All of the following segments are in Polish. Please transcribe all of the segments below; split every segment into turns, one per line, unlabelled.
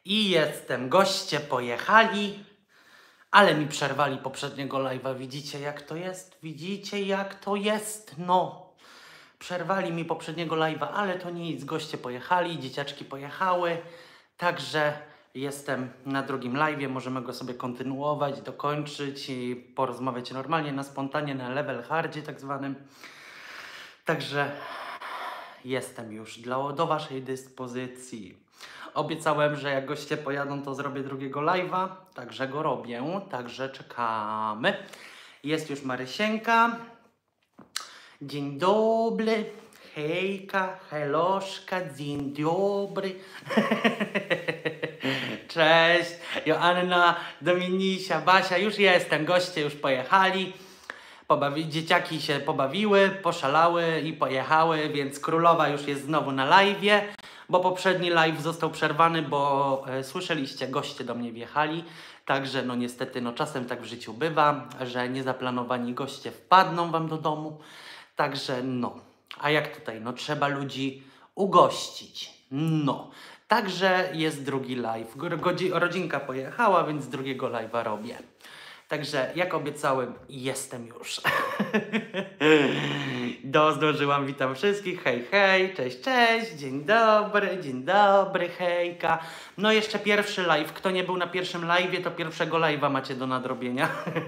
I jestem. Goście pojechali, ale mi przerwali poprzedniego live'a. Widzicie jak to jest? Widzicie jak to jest? No. Przerwali mi poprzedniego live'a, ale to nic. Goście pojechali, dzieciaczki pojechały. Także jestem na drugim live'ie. Możemy go sobie kontynuować, dokończyć i porozmawiać normalnie, na spontanie, na level hardzie tak zwanym. Także jestem już do waszej dyspozycji. Obiecałem, że jak goście pojadą, to zrobię drugiego live'a, także go robię, także czekamy. Jest już Marysienka. Dzień dobry, hejka, heloszka, dzień dobry. Cześć, Joanna, Dominisia, Basia, już jestem, goście już pojechali. Dzieciaki się pobawiły, poszalały i pojechały, więc królowa już jest znowu na live'ie, bo poprzedni live został przerwany, bo słyszeliście, goście do mnie wjechali. Także no niestety, no czasem tak w życiu bywa, że niezaplanowani goście wpadną wam do domu. Także no, a jak tutaj, no trzeba ludzi ugościć. No, także jest drugi live. Rodzinka pojechała, więc drugiego live'a robię. Także jak obiecałem, jestem już. Zdążyłam, witam wszystkich, hej, hej, cześć, cześć, dzień dobry, hejka. No jeszcze pierwszy live, kto nie był na pierwszym live'ie, to pierwszego live'a macie do nadrobienia.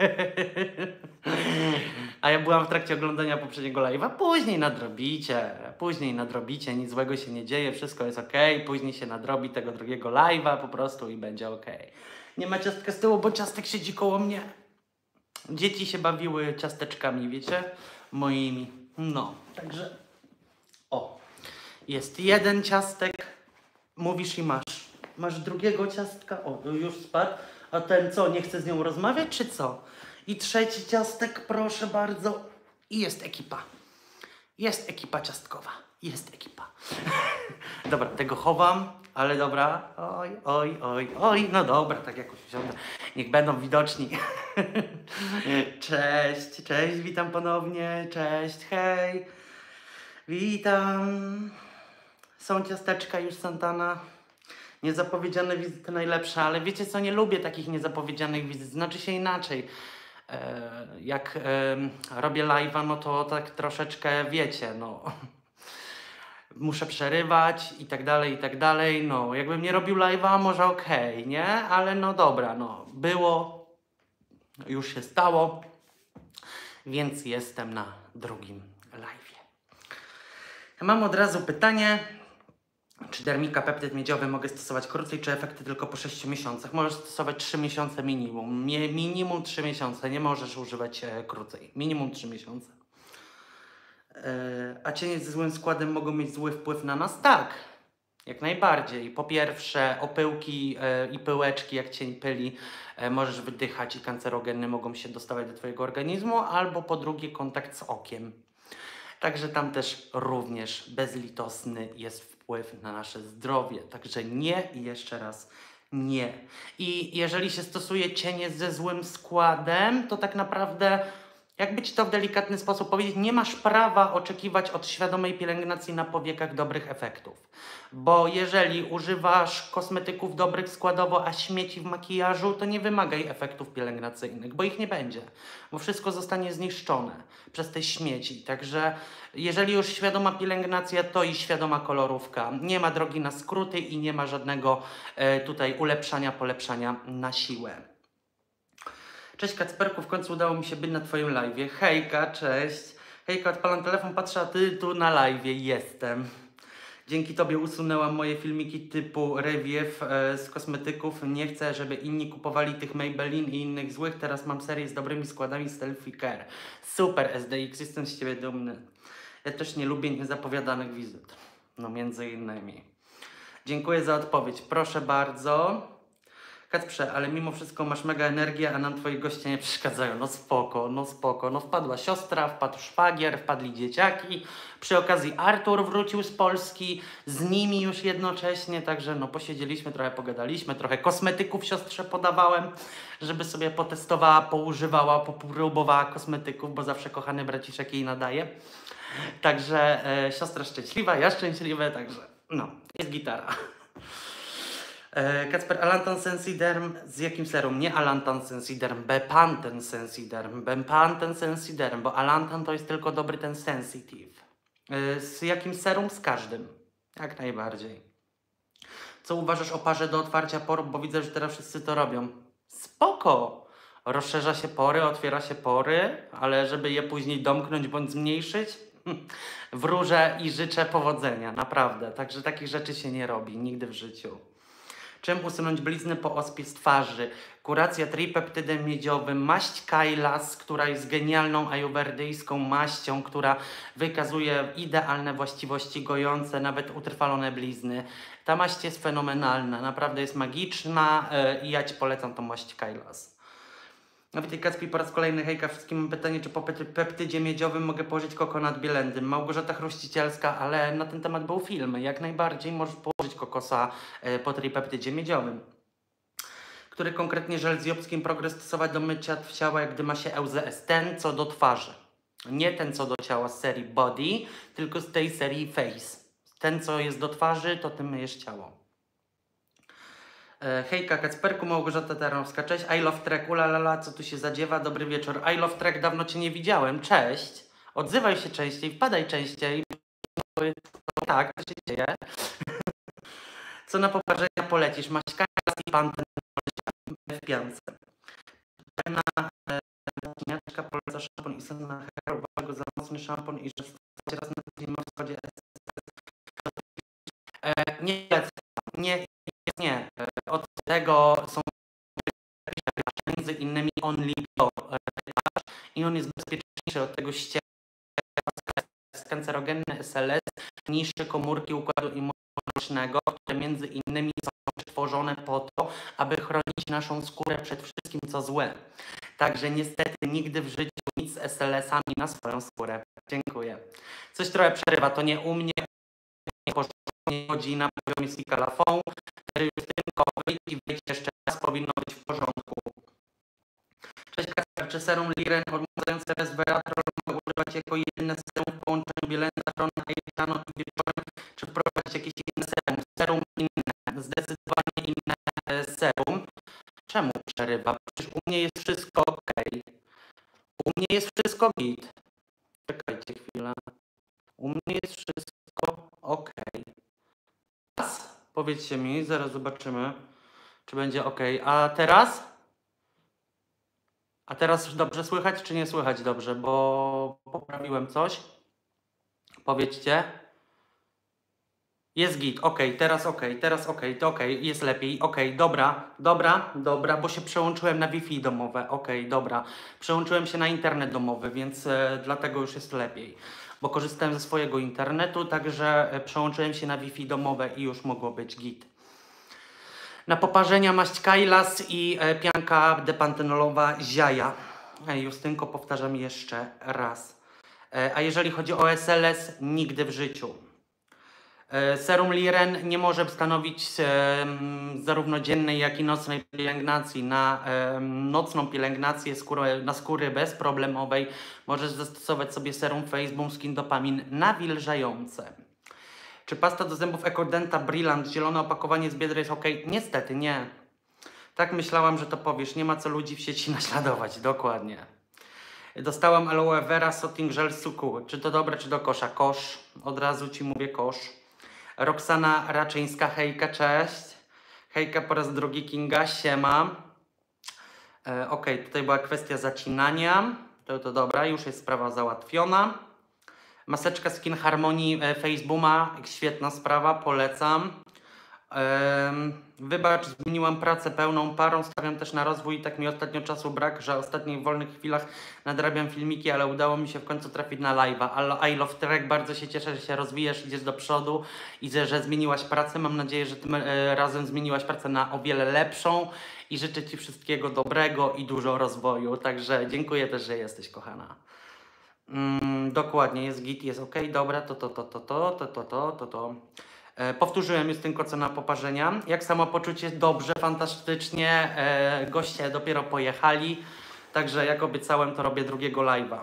A ja byłam w trakcie oglądania poprzedniego live'a, później nadrobicie, nic złego się nie dzieje, wszystko jest ok, później się nadrobi tego drugiego live'a po prostu i będzie ok. Nie ma ciastka z tyłu, bo ciastek siedzi koło mnie. Dzieci się bawiły ciasteczkami, wiecie? Moimi. No, także... O, jest jeden ciastek. Mówisz i masz. Masz drugiego ciastka. O, już spadł. A ten co, nie chce z nią rozmawiać, czy co? I trzeci ciastek, proszę bardzo. I jest ekipa. Jest ekipa ciastkowa. Jest ekipa. Dobra, tego chowam, ale dobra. Oj. No dobra, tak jakoś wsiądę. Niech będą widoczni. Cześć, witam ponownie. Cześć, hej. Witam. Są ciasteczka już, Santana. Niezapowiedziane wizyty najlepsze, ale wiecie co, nie lubię takich niezapowiedzianych wizyt. Znaczy się inaczej. Jak robię live'a, no to tak troszeczkę wiecie, no... Muszę przerywać i tak dalej, no jakbym nie robił live'a, może okej, nie? Ale no dobra, no było, już się stało, więc jestem na drugim live'ie. Mam od razu pytanie, czy dermika peptyd miedziowy mogę stosować krócej, czy efekty tylko po 6 miesiącach? Możesz stosować 3 miesiące minimum, minimum 3 miesiące, nie możesz używać krócej, minimum 3 miesiące. A cienie ze złym składem mogą mieć zły wpływ na nas? Tak, jak najbardziej. Po pierwsze, opyłki i pyłeczki, jak cień pyli, możesz wydychać i kancerogeny mogą się dostawać do twojego organizmu, albo po drugie, kontakt z okiem. Także tam też również bezlitosny jest wpływ na nasze zdrowie. Także nie i jeszcze raz nie. I jeżeli się stosuje cienie ze złym składem, to tak naprawdę... Jakby ci to w delikatny sposób powiedzieć, nie masz prawa oczekiwać od świadomej pielęgnacji na powiekach dobrych efektów. Bo jeżeli używasz kosmetyków dobrych składowo, a śmieci w makijażu, to nie wymagaj efektów pielęgnacyjnych, bo ich nie będzie. Bo wszystko zostanie zniszczone przez te śmieci. Także jeżeli już świadoma pielęgnacja, to i świadoma kolorówka. Nie ma drogi na skróty i nie ma żadnego tutaj ulepszania, polepszania na siłę. Cześć Kacperku, w końcu udało mi się być na twoim live'ie. Hejka, cześć. Hejka, odpalam telefon, patrzę, a ty tu na live'ie jestem. Dzięki tobie usunęłam moje filmiki typu review z kosmetyków. Nie chcę, żeby inni kupowali tych Maybelline i innych złych. Teraz mam serię z dobrymi składami Selfie Care. Super SDX, jestem z ciebie dumny. Ja też nie lubię niezapowiadanych wizyt. No między innymi. Dziękuję za odpowiedź. Proszę bardzo. Kacprze, ale mimo wszystko masz mega energię, a nam twoi goście nie przeszkadzają. No spoko. No wpadła siostra, wpadł szwagier, wpadli dzieciaki. Przy okazji Artur wrócił z Polski, z nimi już jednocześnie, także no posiedzieliśmy, trochę pogadaliśmy, trochę kosmetyków siostrze podawałem, żeby sobie potestowała, poużywała, popróbowała kosmetyków, bo zawsze kochany braciszek jej nadaje. Także siostra szczęśliwa, ja szczęśliwy, także no, jest gitara. Kacper, Alantan Sensiderm z jakim serum? Nie Alantan Sensiderm, Bepanthen Sensiderm. Bepanthen Sensiderm, bo Alantan to jest tylko dobry ten sensitive. Z jakim serum? Z każdym. Jak najbardziej. Co uważasz o parze do otwarcia por? Bo widzę, że teraz wszyscy to robią. Spoko! Rozszerza się pory, otwiera się pory, ale żeby je później domknąć bądź zmniejszyć? Wróżę i życzę powodzenia, naprawdę. Także takich rzeczy się nie robi, nigdy w życiu. Czym usunąć blizny po ospie z twarzy? Kuracja tripeptydem miedziowym, maść Kailas, która jest genialną ajurwedyjską maścią, która wykazuje idealne właściwości gojące, nawet utrwalone blizny. Ta maść jest fenomenalna, naprawdę jest magiczna i ja Ci polecam tą maść Kailas. No witaj Kacpi, po raz kolejny hejka wszystkim. Mam pytanie, czy po peptydzie miedziowym mogę położyć kokonat bielendym? Małgorzata Chruścicielska, ale na ten temat był film. Jak najbardziej możesz położyć kokosa po tripeptydzie miedziowym. Który konkretnie żel z Jobskim Progress stosować do mycia ciała, gdy ma się LZS? Ten, co do twarzy. Nie ten, co do ciała z serii Body, tylko z tej serii Face. Ten, co jest do twarzy, to tym myjesz ciało. Hejka Kacperku, Małgorzata Tarnowska, cześć, I love Trek, ulalala, co tu się zadziewa, dobry wieczór, I love Trek, dawno Cię nie widziałem, cześć, odzywaj się częściej, wpadaj częściej, tak, to się dzieje. Co na poparzenia polecisz, Maćka i Panthen w piance. Na Niaczka poleca szampon i sen na hair, uwaga za mocny szampon i że stać raz na tydzień na wschodzie. Nie. Od tego są między innymi Only Bio i on jest bezpieczniejszy od tego ścierwa kancerogenny SLS, niższe komórki układu immunologicznego, które między innymi są tworzone po to, aby chronić naszą skórę przed wszystkim co złe. Także niestety nigdy w życiu nic z SLS-ami na swoją skórę. Dziękuję. Coś trochę przerywa, to nie u mnie, nie chodzi na poziomie Sikalafon, Justynko, wyjdź i wyjdź jeszcze raz, powinno być w porządku. Cześć Kasper, czy serum Liren odmładzające resveratrol mogę używać jako jedyne serum w połączeniu Bielenda, rano i wieczorem, czy wprowadzić jakieś inne serum? Serum inne, zdecydowanie inne serum. Czemu przerywa? Przecież u mnie jest wszystko ok. U mnie jest wszystko git. Czekajcie chwilę. U mnie jest wszystko ok. Powiedzcie mi, zaraz zobaczymy, czy będzie ok. A teraz? A teraz dobrze słychać, czy nie słychać dobrze? Bo poprawiłem coś. Powiedzcie. Jest git, ok, teraz ok, to ok, jest lepiej, ok, dobra, bo się przełączyłem na Wi-Fi domowe, ok, dobra. Przełączyłem się na internet domowy, więc dlatego już jest lepiej. Bo korzystałem ze swojego internetu, także przełączyłem się na Wi-Fi domowe i już mogło być git. Na poparzenia maść Kailas i pianka depantenolowa Ziaja. Justynko, powtarzam jeszcze raz. A jeżeli chodzi o SLS, nigdy w życiu. Serum Liren nie może stanowić zarówno dziennej, jak i nocnej pielęgnacji. Na nocną pielęgnację na skóry bezproblemowej możesz zastosować sobie serum Face Skin Dopamin nawilżające. Czy pasta do zębów Ecodenta Brillant, zielone opakowanie z Biedry jest ok? Niestety nie. Tak myślałam, że to powiesz. Nie ma co ludzi w sieci naśladować. Dokładnie. Dostałam aloe vera Soothing Gel Suku. Czy to dobre, czy do kosza? Kosz. Od razu Ci mówię kosz. Roxana Raczyńska, hejka, cześć. Hejka po raz drugi, Kinga, siema. Ok, tutaj była kwestia zacinania. To dobra, już jest sprawa załatwiona. Maseczka Skin Harmonii Facebooma, świetna sprawa, polecam. Wybacz, zmieniłam pracę pełną parą, stawiam też na rozwój i tak mi ostatnio czasu brak, że w ostatnich wolnych chwilach nadrabiam filmiki, ale udało mi się w końcu trafić na live'a. Ale I love Trek, bardzo się cieszę, że się rozwijasz, idziesz do przodu i że zmieniłaś pracę. Mam nadzieję, że tym razem zmieniłaś pracę na o wiele lepszą i życzę Ci wszystkiego dobrego i dużo rozwoju. Także dziękuję też, że jesteś, kochana. Dokładnie, jest git, jest ok, dobra, to. Powtórzyłem już tylko co na poparzenia. Jak samopoczucie? Dobrze, fantastycznie. Goście dopiero pojechali. Także jak obiecałem, to robię drugiego live'a.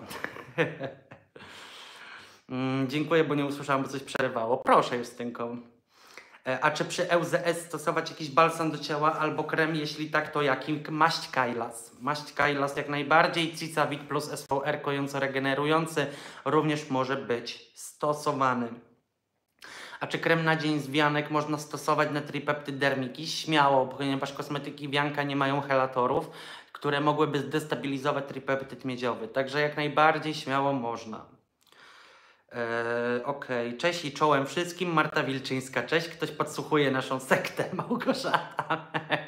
Dziękuję, bo nie usłyszałam, bo coś przerywało. Proszę, Justynko. A czy przy LZS stosować jakiś balsam do ciała albo krem? Jeśli tak, to jaki? Maść Kailas. Maść Kailas jak najbardziej. Cicavit plus SVR kojąco-regenerujący również może być stosowany. A czy krem na dzień z wianek można stosować na tripeptyd dermiki? Śmiało, ponieważ kosmetyki wianka nie mają helatorów, które mogłyby zdestabilizować tripeptyd miedziowy. Także jak najbardziej śmiało można. Okej, cześć i czołem wszystkim. Marta Wilczyńska, cześć. Ktoś podsłuchuje naszą sektę, Małgorzata.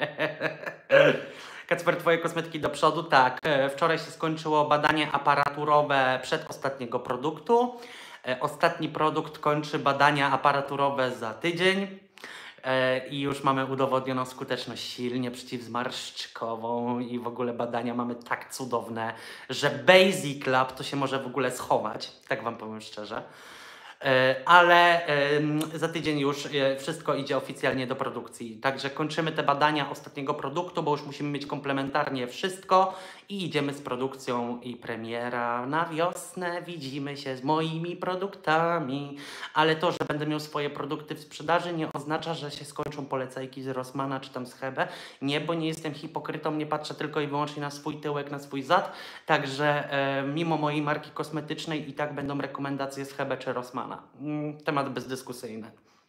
Kacper, twoje kosmetyki do przodu? Tak. Wczoraj się skończyło badanie aparaturowe przedostatniego produktu. Ostatni produkt kończy badania aparaturowe za tydzień. I już mamy udowodnioną skuteczność silnie przeciwzmarszczkową i w ogóle badania mamy tak cudowne, że Basic Lab to się może w ogóle schować, tak wam powiem szczerze. Ale za tydzień już wszystko idzie oficjalnie do produkcji. Także kończymy te badania ostatniego produktu, bo już musimy mieć komplementarnie wszystko i idziemy z produkcją i premiera na wiosnę. Widzimy się z moimi produktami, ale to, że będę miał swoje produkty w sprzedaży, nie oznacza, że się skończą polecajki z Rossmana czy tam z Hebe. Nie, bo nie jestem hipokrytą, nie patrzę tylko i wyłącznie na swój tyłek, na swój zad. Także mimo mojej marki kosmetycznej i tak będą rekomendacje z Hebe czy Rossmana. Temat bezdyskusyjny.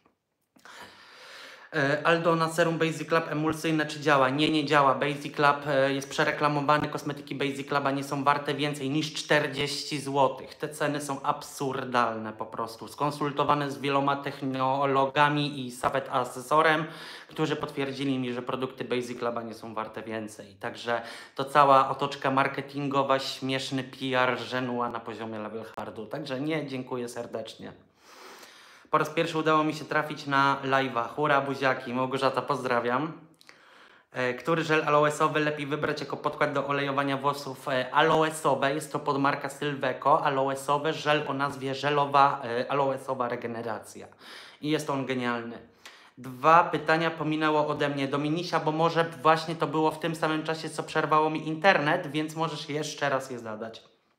Aldona Serum Basic Lab emulsyjne czy działa? Nie, nie działa. Basic Lab jest przereklamowany. Kosmetyki Basic Laba nie są warte więcej niż 40 zł. Te ceny są absurdalne po prostu. Skonsultowane z wieloma technologami i Safet asesorem, którzy potwierdzili mi, że produkty Basic Laba nie są warte więcej. Także to cała otoczka marketingowa, śmieszny PR żenua na poziomie level hardu. Także nie, dziękuję serdecznie. Po raz pierwszy udało mi się trafić na live'a. Hura, buziaki. Małgorzata, pozdrawiam. Który żel aloesowy lepiej wybrać jako podkład do olejowania włosów? Aloesowe, jest to podmarka Sylveco. Aloesowe, żel o nazwie żelowa aloesowa regeneracja. I jest on genialny. 2 pytania pominęło ode mnie. Dominisia, bo może właśnie to było w tym samym czasie, co przerwało mi internet, więc możesz jeszcze raz je zadać.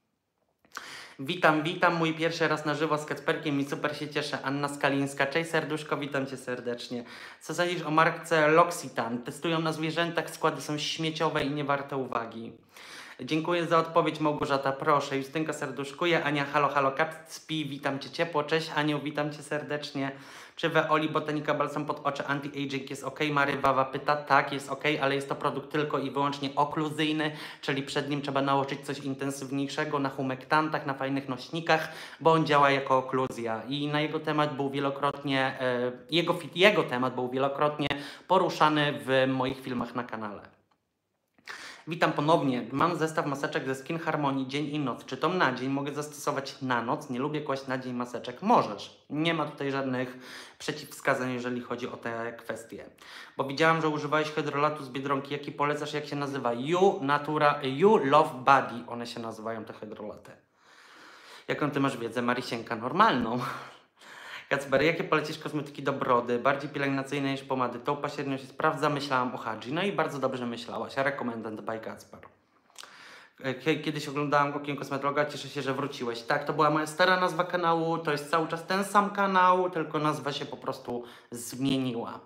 Witam, mój pierwszy raz na żywo z Kacperkiem i super się cieszę. Anna Skalińska, cześć serduszko, witam cię serdecznie. Co sądzisz o marce L'Occitane? Testują na zwierzętach, składy są śmieciowe i nie warte uwagi. Dziękuję za odpowiedź, Małgorzata, proszę. Justynka serduszkuje. Ania, halo, Kacpi, witam cię ciepło. Cześć Aniu, witam cię serdecznie. Czy we Oli Botanica balsam pod oczy anti-aging jest ok? Mary Wawa pyta, tak, jest ok, ale jest to produkt tylko i wyłącznie okluzyjny, czyli przed nim trzeba nałożyć coś intensywniejszego na humektantach, na fajnych nośnikach, bo on działa jako okluzja i na jego temat był wielokrotnie, jego temat był wielokrotnie poruszany w moich filmach na kanale. Witam ponownie. Mam zestaw maseczek ze Skin Harmony dzień i noc. Czy to na dzień mogę zastosować na noc? Nie lubię kłaść na dzień maseczek. Możesz. Nie ma tutaj żadnych przeciwwskazań, jeżeli chodzi o te kwestie. Bo widziałam, że używałeś hydrolatu z Biedronki. Jaki polecasz? Jak się nazywa? You Love Body. One się nazywają, te hydrolaty. Jaką ty masz wiedzę? Marisienka, normalną. Kacper, jakie polecisz kosmetyki do brody? Bardziej pielęgnacyjne niż pomady. Taupa średnio się sprawdza. Myślałam o Hadji. No i bardzo dobrze myślałaś. Rekomendant by Kacper. Kiedyś oglądałam Okiem Kosmetologa. Cieszę się, że wróciłeś. Tak, to była moja stara nazwa kanału. To jest cały czas ten sam kanał, tylko nazwa się po prostu zmieniła.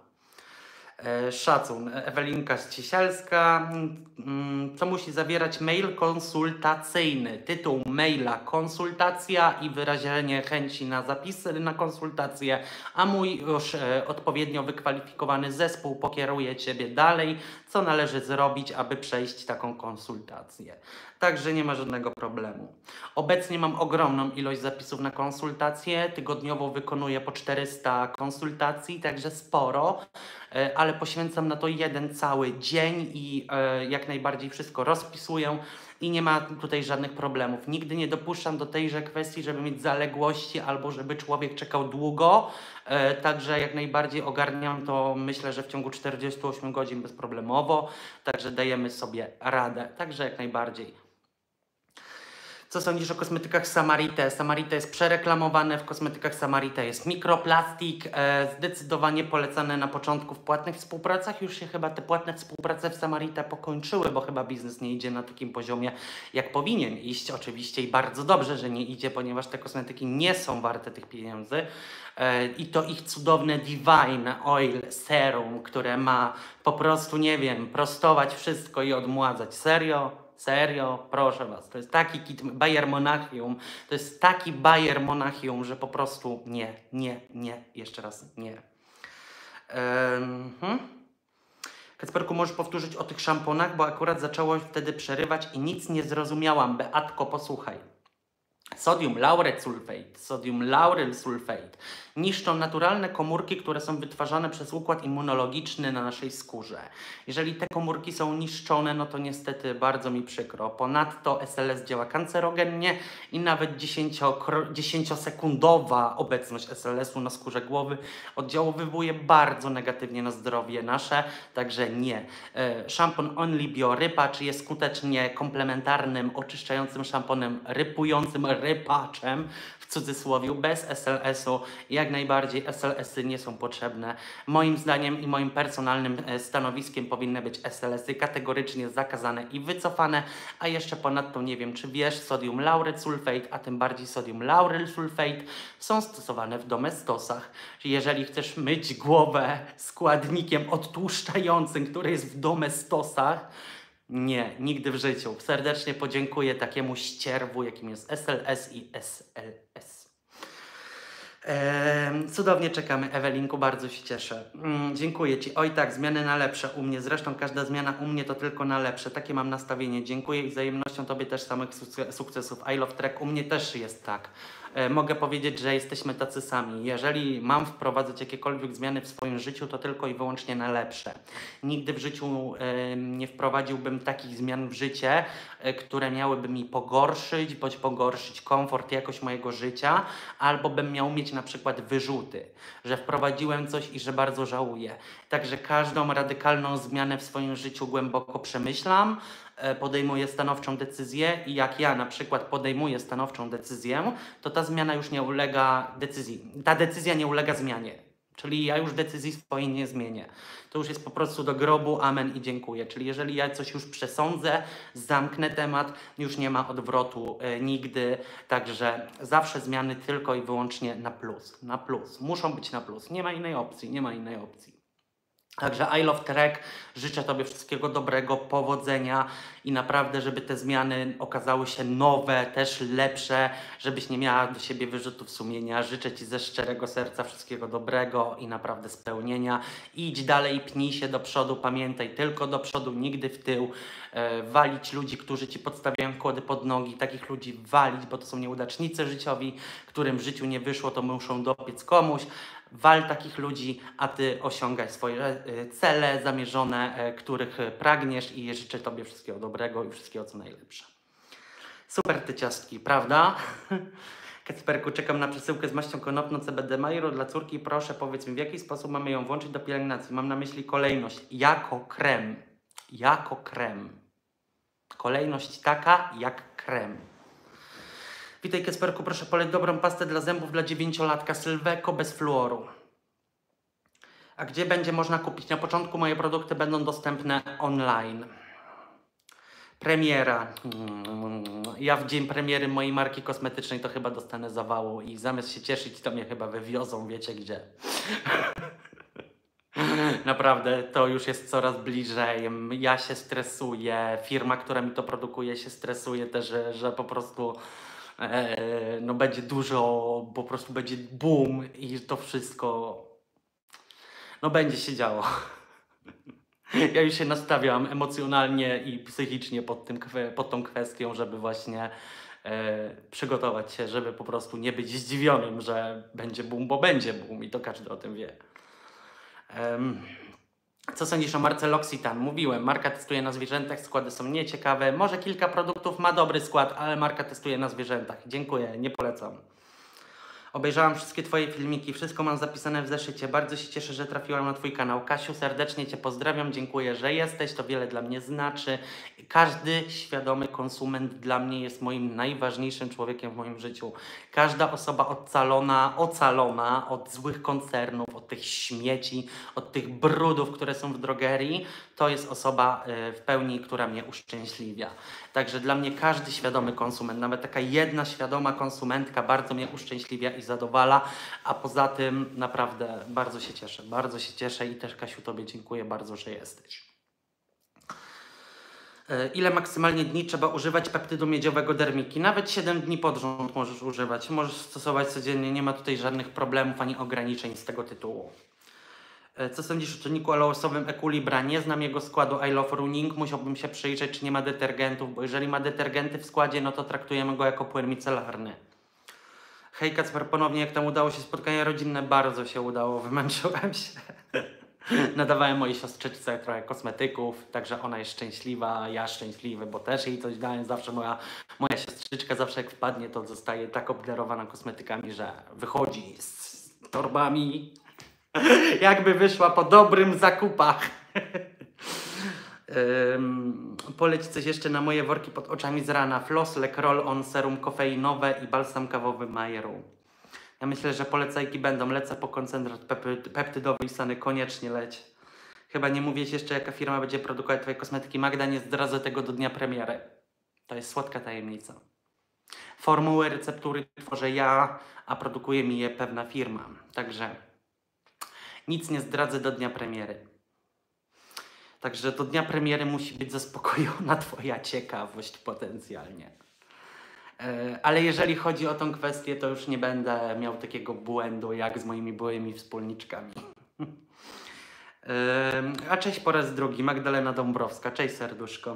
Szacun. Ewelinka Ścisielska. Co musi zawierać mail konsultacyjny? Tytuł maila konsultacja i wyrażenie chęci na zapisy na konsultację, a mój już odpowiednio wykwalifikowany zespół pokieruje Ciebie dalej, co należy zrobić, aby przejść taką konsultację. Także nie ma żadnego problemu. Obecnie mam ogromną ilość zapisów na konsultacje. Tygodniowo wykonuję po 400 konsultacji, także sporo, ale poświęcam na to jeden cały dzień i jak najbardziej wszystko rozpisuję i nie ma tutaj żadnych problemów. Nigdy nie dopuszczam do tejże kwestii, żeby mieć zaległości albo żeby człowiek czekał długo, także jak najbardziej ogarniam to, myślę, że w ciągu 48 godzin bezproblemowo, także dajemy sobie radę, także jak najbardziej. Co sądzisz o kosmetykach Samarite? Samarite jest przereklamowane, w kosmetykach Samarite jest mikroplastik, zdecydowanie polecane na początku w płatnych współpracach. Już się chyba te płatne współprace w Samarite pokończyły, bo chyba biznes nie idzie na takim poziomie, jak powinien iść. Oczywiście i bardzo dobrze, że nie idzie, ponieważ te kosmetyki nie są warte tych pieniędzy. I to ich cudowne Divine Oil Serum, które ma po prostu, nie wiem, prostować wszystko i odmładzać. Serio? Serio? Proszę Was. To jest taki kit Bayer Monachium. To jest taki Bayer Monachium, że po prostu nie. Jeszcze raz nie. Kacperku, możesz powtórzyć o tych szamponach, bo akurat zaczęło wtedy przerywać i nic nie zrozumiałam. Beatko, posłuchaj. Sodium lauryl sulfate niszczą naturalne komórki, które są wytwarzane przez układ immunologiczny na naszej skórze. Jeżeli te komórki są niszczone, no to niestety bardzo mi przykro. Ponadto SLS działa kancerogennie i nawet 10-sekundowa obecność SLS-u na skórze głowy oddziaływuje bardzo negatywnie na zdrowie nasze, także nie. Szampon Only Bio Rypacz jest skutecznie komplementarnym, oczyszczającym szamponem rypującym rypaczem, w cudzysłowie, bez SLS-u. Jak najbardziej SLS-y nie są potrzebne. Moim zdaniem i moim personalnym stanowiskiem powinny być SLS-y kategorycznie zakazane i wycofane, a jeszcze ponadto nie wiem, czy wiesz, sodium lauryl sulfate, a tym bardziej sodium lauryl sulfate są stosowane w domestosach. Jeżeli chcesz myć głowę składnikiem odtłuszczającym, który jest w domestosach, nie, nigdy w życiu. Serdecznie podziękuję takiemu ścierwu, jakim jest SLS i SLS. Cudownie czekamy, Ewelinku, bardzo się cieszę. Dziękuję Ci. Oj tak, zmiany na lepsze u mnie. Zresztą każda zmiana u mnie to tylko na lepsze. Takie mam nastawienie. Dziękuję i wzajemnością Tobie też samych sukcesów. I love track u mnie też jest tak. Mogę powiedzieć, że jesteśmy tacy sami. Jeżeli mam wprowadzać jakiekolwiek zmiany w swoim życiu, to tylko i wyłącznie na lepsze. Nigdy w życiu nie wprowadziłbym takich zmian w życie, które miałyby mi pogorszyć, bądź pogorszyć komfort, jakość mojego życia, albo bym miał mieć na przykład wyrzuty, że wprowadziłem coś i że bardzo żałuję. Także każdą radykalną zmianę w swoim życiu głęboko przemyślam, podejmuję stanowczą decyzję i jak ja na przykład podejmuję stanowczą decyzję, to ta zmiana już nie ulega decyzji. Ta decyzja nie ulega zmianie. Czyli ja już decyzji swojej nie zmienię. To już jest po prostu do grobu, amen i dziękuję. Czyli jeżeli ja coś już przesądzę, zamknę temat, już nie ma odwrotu nigdy. Także zawsze zmiany tylko i wyłącznie na plus. Na plus. Muszą być na plus. Nie ma innej opcji, nie ma innej opcji. Także I love track, życzę Tobie wszystkiego dobrego, powodzenia i naprawdę, żeby te zmiany okazały się nowe, też lepsze, żebyś nie miała do siebie wyrzutów sumienia. Życzę Ci ze szczerego serca wszystkiego dobrego i naprawdę spełnienia. Idź dalej, pnij się do przodu, pamiętaj, tylko do przodu, nigdy w tył. Walić ludzi, którzy Ci podstawiają kłody pod nogi, takich ludzi walić, bo to są nieudacznicy życiowi, którym w życiu nie wyszło, to muszą dopiec komuś. Wal takich ludzi, a Ty osiągaj swoje cele zamierzone, których pragniesz i życzę Tobie wszystkiego dobrego i wszystkiego co najlepsze. Super te ciastki, prawda? Kacperku, czekam na przesyłkę z maścią konopną CBD Mairo dla córki. Proszę powiedz mi, w jaki sposób mamy ją włączyć do pielęgnacji? Mam na myśli kolejność. Jako krem. Jako krem. Kolejność taka jak krem. Witaj Kacperku, proszę poleć dobrą pastę dla zębów dla 9-latka Sylweko bez fluoru. A gdzie będzie można kupić? Na początku moje produkty będą dostępne online. Premiera. Ja w dzień premiery mojej marki kosmetycznej to chyba dostanę zawału i zamiast się cieszyć, to mnie chyba wywiozą, wiecie gdzie. Naprawdę, to już jest coraz bliżej. Ja się stresuję, firma, która mi to produkuje, się stresuje też, że po prostu no będzie dużo, po prostu będzie boom i to wszystko no będzie się działo. Ja już się nastawiam emocjonalnie i psychicznie pod tą kwestią, żeby właśnie przygotować się, żeby po prostu nie być zdziwionym, że będzie boom, bo będzie boom i to każdy o tym wie. Co sądzisz o marce L'Occitane? Mówiłem, marka testuje na zwierzętach, składy są nieciekawe. Może kilka produktów ma dobry skład, ale marka testuje na zwierzętach. Dziękuję, nie polecam. Obejrzałam wszystkie Twoje filmiki, wszystko mam zapisane w zeszycie. Bardzo się cieszę, że trafiłam na Twój kanał. Kasiu, serdecznie Cię pozdrawiam, dziękuję, że jesteś, to wiele dla mnie znaczy. Każdy świadomy konsument dla mnie jest moim najważniejszym człowiekiem w moim życiu. Każda osoba ocalona od złych koncernów, od tych śmieci, od tych brudów, które są w drogerii, to jest osoba w pełni, która mnie uszczęśliwia. Także dla mnie każdy świadomy konsument, nawet taka jedna świadoma konsumentka bardzo mnie uszczęśliwia i zadowala, a poza tym naprawdę bardzo się cieszę i też Kasiu Tobie dziękuję bardzo, że jesteś. Ile maksymalnie dni trzeba używać peptydu miedziowego dermiki? Nawet 7 dni pod rząd możesz używać, możesz stosować codziennie, nie ma tutaj żadnych problemów ani ograniczeń z tego tytułu. Co sądzisz o toniku aloesowym Equilibra? Nie znam jego składu. I Love Running. Musiałbym się przyjrzeć, czy nie ma detergentów, bo jeżeli ma detergenty w składzie, no to traktujemy go jako płyn micelarny. Hej Kacper, ponownie jak tam udało się spotkanie rodzinne? Bardzo się udało, wymęczyłem się. Nadawałem mojej siostrzyczce trochę kosmetyków, także ona jest szczęśliwa, ja szczęśliwy, bo też jej coś dałem. Zawsze moja siostrzyczka, zawsze jak wpadnie, to zostaje tak obdarowana kosmetykami, że wychodzi z torbami. Jakby wyszła po dobrym zakupach. Poleć coś jeszcze na moje worki pod oczami z rana. Flosslek, roll-on, serum kofeinowe i balsam kawowy Majeru. Ja myślę, że polecajki będą. Lecę po koncentrat peptydowy i Sany. Koniecznie leć. Chyba nie mówię ci jeszcze, jaka firma będzie produkować twoje kosmetyki. Magda, nie zdradzę tego do dnia premiery. To jest słodka tajemnica. Formuły, receptury tworzę ja, a produkuje mi je pewna firma. Także nic nie zdradzę do dnia premiery. Także do dnia premiery musi być zaspokojona Twoja ciekawość potencjalnie. Ale jeżeli chodzi o tą kwestię, to już nie będę miał takiego błędu jak z moimi byłymi wspólniczkami. A cześć po raz drugi, Magdalena Dąbrowska. Cześć serduszko.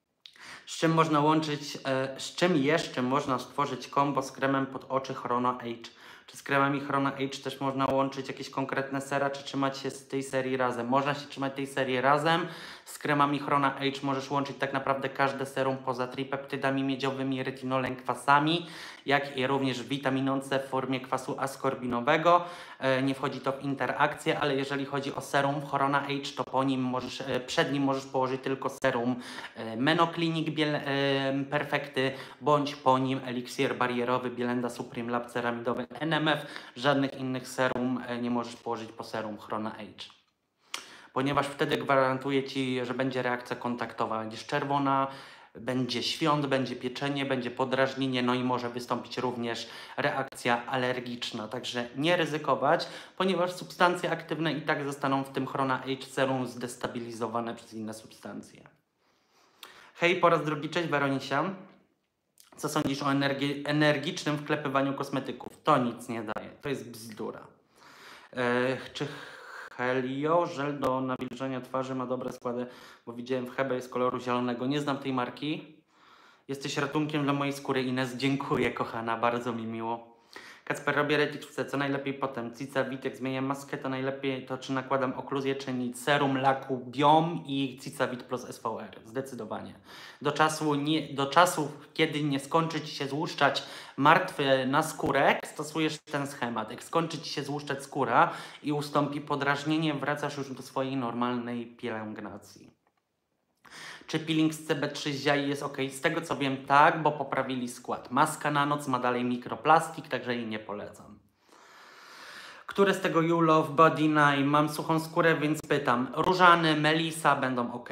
Z czym jeszcze można stworzyć kombo z kremem pod oczy Chrono Age? Czy z kremami Chrono Age też można łączyć jakieś konkretne sera, czy trzymać się z tej serii razem? Można się trzymać tej serii razem. Z kremami Chrono Age możesz łączyć tak naprawdę każde serum poza tripeptydami miedziowymi, retinolem, kwasami, jak i również witaminą C w formie kwasu askorbinowego. Nie wchodzi to w interakcję, ale jeżeli chodzi o serum Chrono Age, to przed nim możesz położyć tylko serum Menoclinic Perfekty, bądź po nim eliksir barierowy Bielenda Supreme Lab ceramidowy NMF. Żadnych innych serum nie możesz położyć po serum Chrono Age. Ponieważ wtedy gwarantuję Ci, że będzie reakcja kontaktowa. Będziesz czerwona, będzie świąt, będzie pieczenie, będzie podrażnienie, no i może wystąpić również reakcja alergiczna. Także nie ryzykować, ponieważ substancje aktywne i tak zostaną w tym Chrono Age serum zdestabilizowane przez inne substancje. Hej, po raz drugi, cześć Weronisia. Co sądzisz o energicznym wklepywaniu kosmetyków? To nic nie daje, to jest bzdura. Czy Helio, żel do nawilżania twarzy ma dobre składy? Bo widziałem w Hebe jest koloru zielonego. Nie znam tej marki. Jesteś ratunkiem dla mojej skóry, Ines. Dziękuję, kochana, bardzo mi miło. Kacper, robię retikcję, co najlepiej potem? Cica, Witek, zmieniam maskę, to najlepiej to czy nakładam okluzję, czy nic. Serum, laku, biom i Cicavit plus SVR. Zdecydowanie. Do czasu, kiedy nie skończy Ci się złuszczać martwy naskórek, stosujesz ten schemat. Jak skończy Ci się złuszczać skóra i ustąpi podrażnienie, wracasz już do swojej normalnej pielęgnacji. Czy peeling z CB3 z ziai jest ok? Z tego co wiem tak, bo poprawili skład. Maska na noc ma dalej mikroplastik, także jej nie polecam. Które z tego You Love, Body Night? Mam suchą skórę, więc pytam. Różany, Melisa będą ok.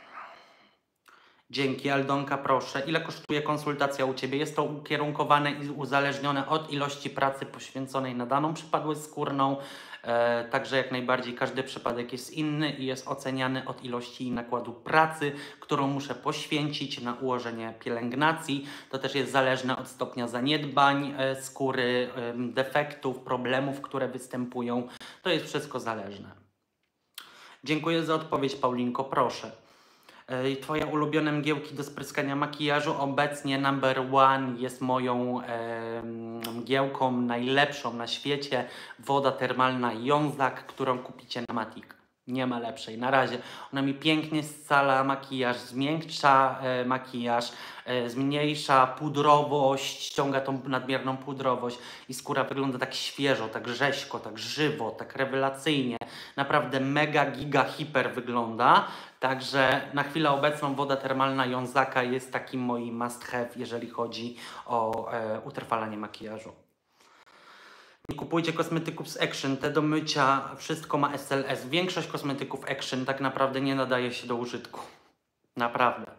Dzięki, Aldonka, proszę. Ile kosztuje konsultacja u Ciebie? Jest to ukierunkowane i uzależnione od ilości pracy poświęconej na daną przypadłość skórną. Także jak najbardziej każdy przypadek jest inny i jest oceniany od ilości i nakładu pracy, którą muszę poświęcić na ułożenie pielęgnacji. To też jest zależne od stopnia zaniedbań skóry, defektów, problemów, które występują. To jest wszystko zależne. Dziękuję za odpowiedź, Paulinko, proszę. Twoje ulubione mgiełki do spryskania makijażu? Obecnie number one jest moją mgiełką najlepszą na świecie. Woda termalna Jonzak, którą kupicie na Matic. Nie ma lepszej. Na razie. Ona mi pięknie scala makijaż, zmiękcza makijaż, zmniejsza pudrowość, ściąga tą nadmierną pudrowość i skóra wygląda tak świeżo, tak rzeźko, tak żywo, tak rewelacyjnie. Naprawdę mega, giga, hiper wygląda. Także na chwilę obecną woda termalna Jonzaka jest takim moim must have, jeżeli chodzi o utrwalanie makijażu. Nie kupujcie kosmetyków z Action, te do mycia, wszystko ma SLS. Większość kosmetyków Action tak naprawdę nie nadaje się do użytku. Naprawdę.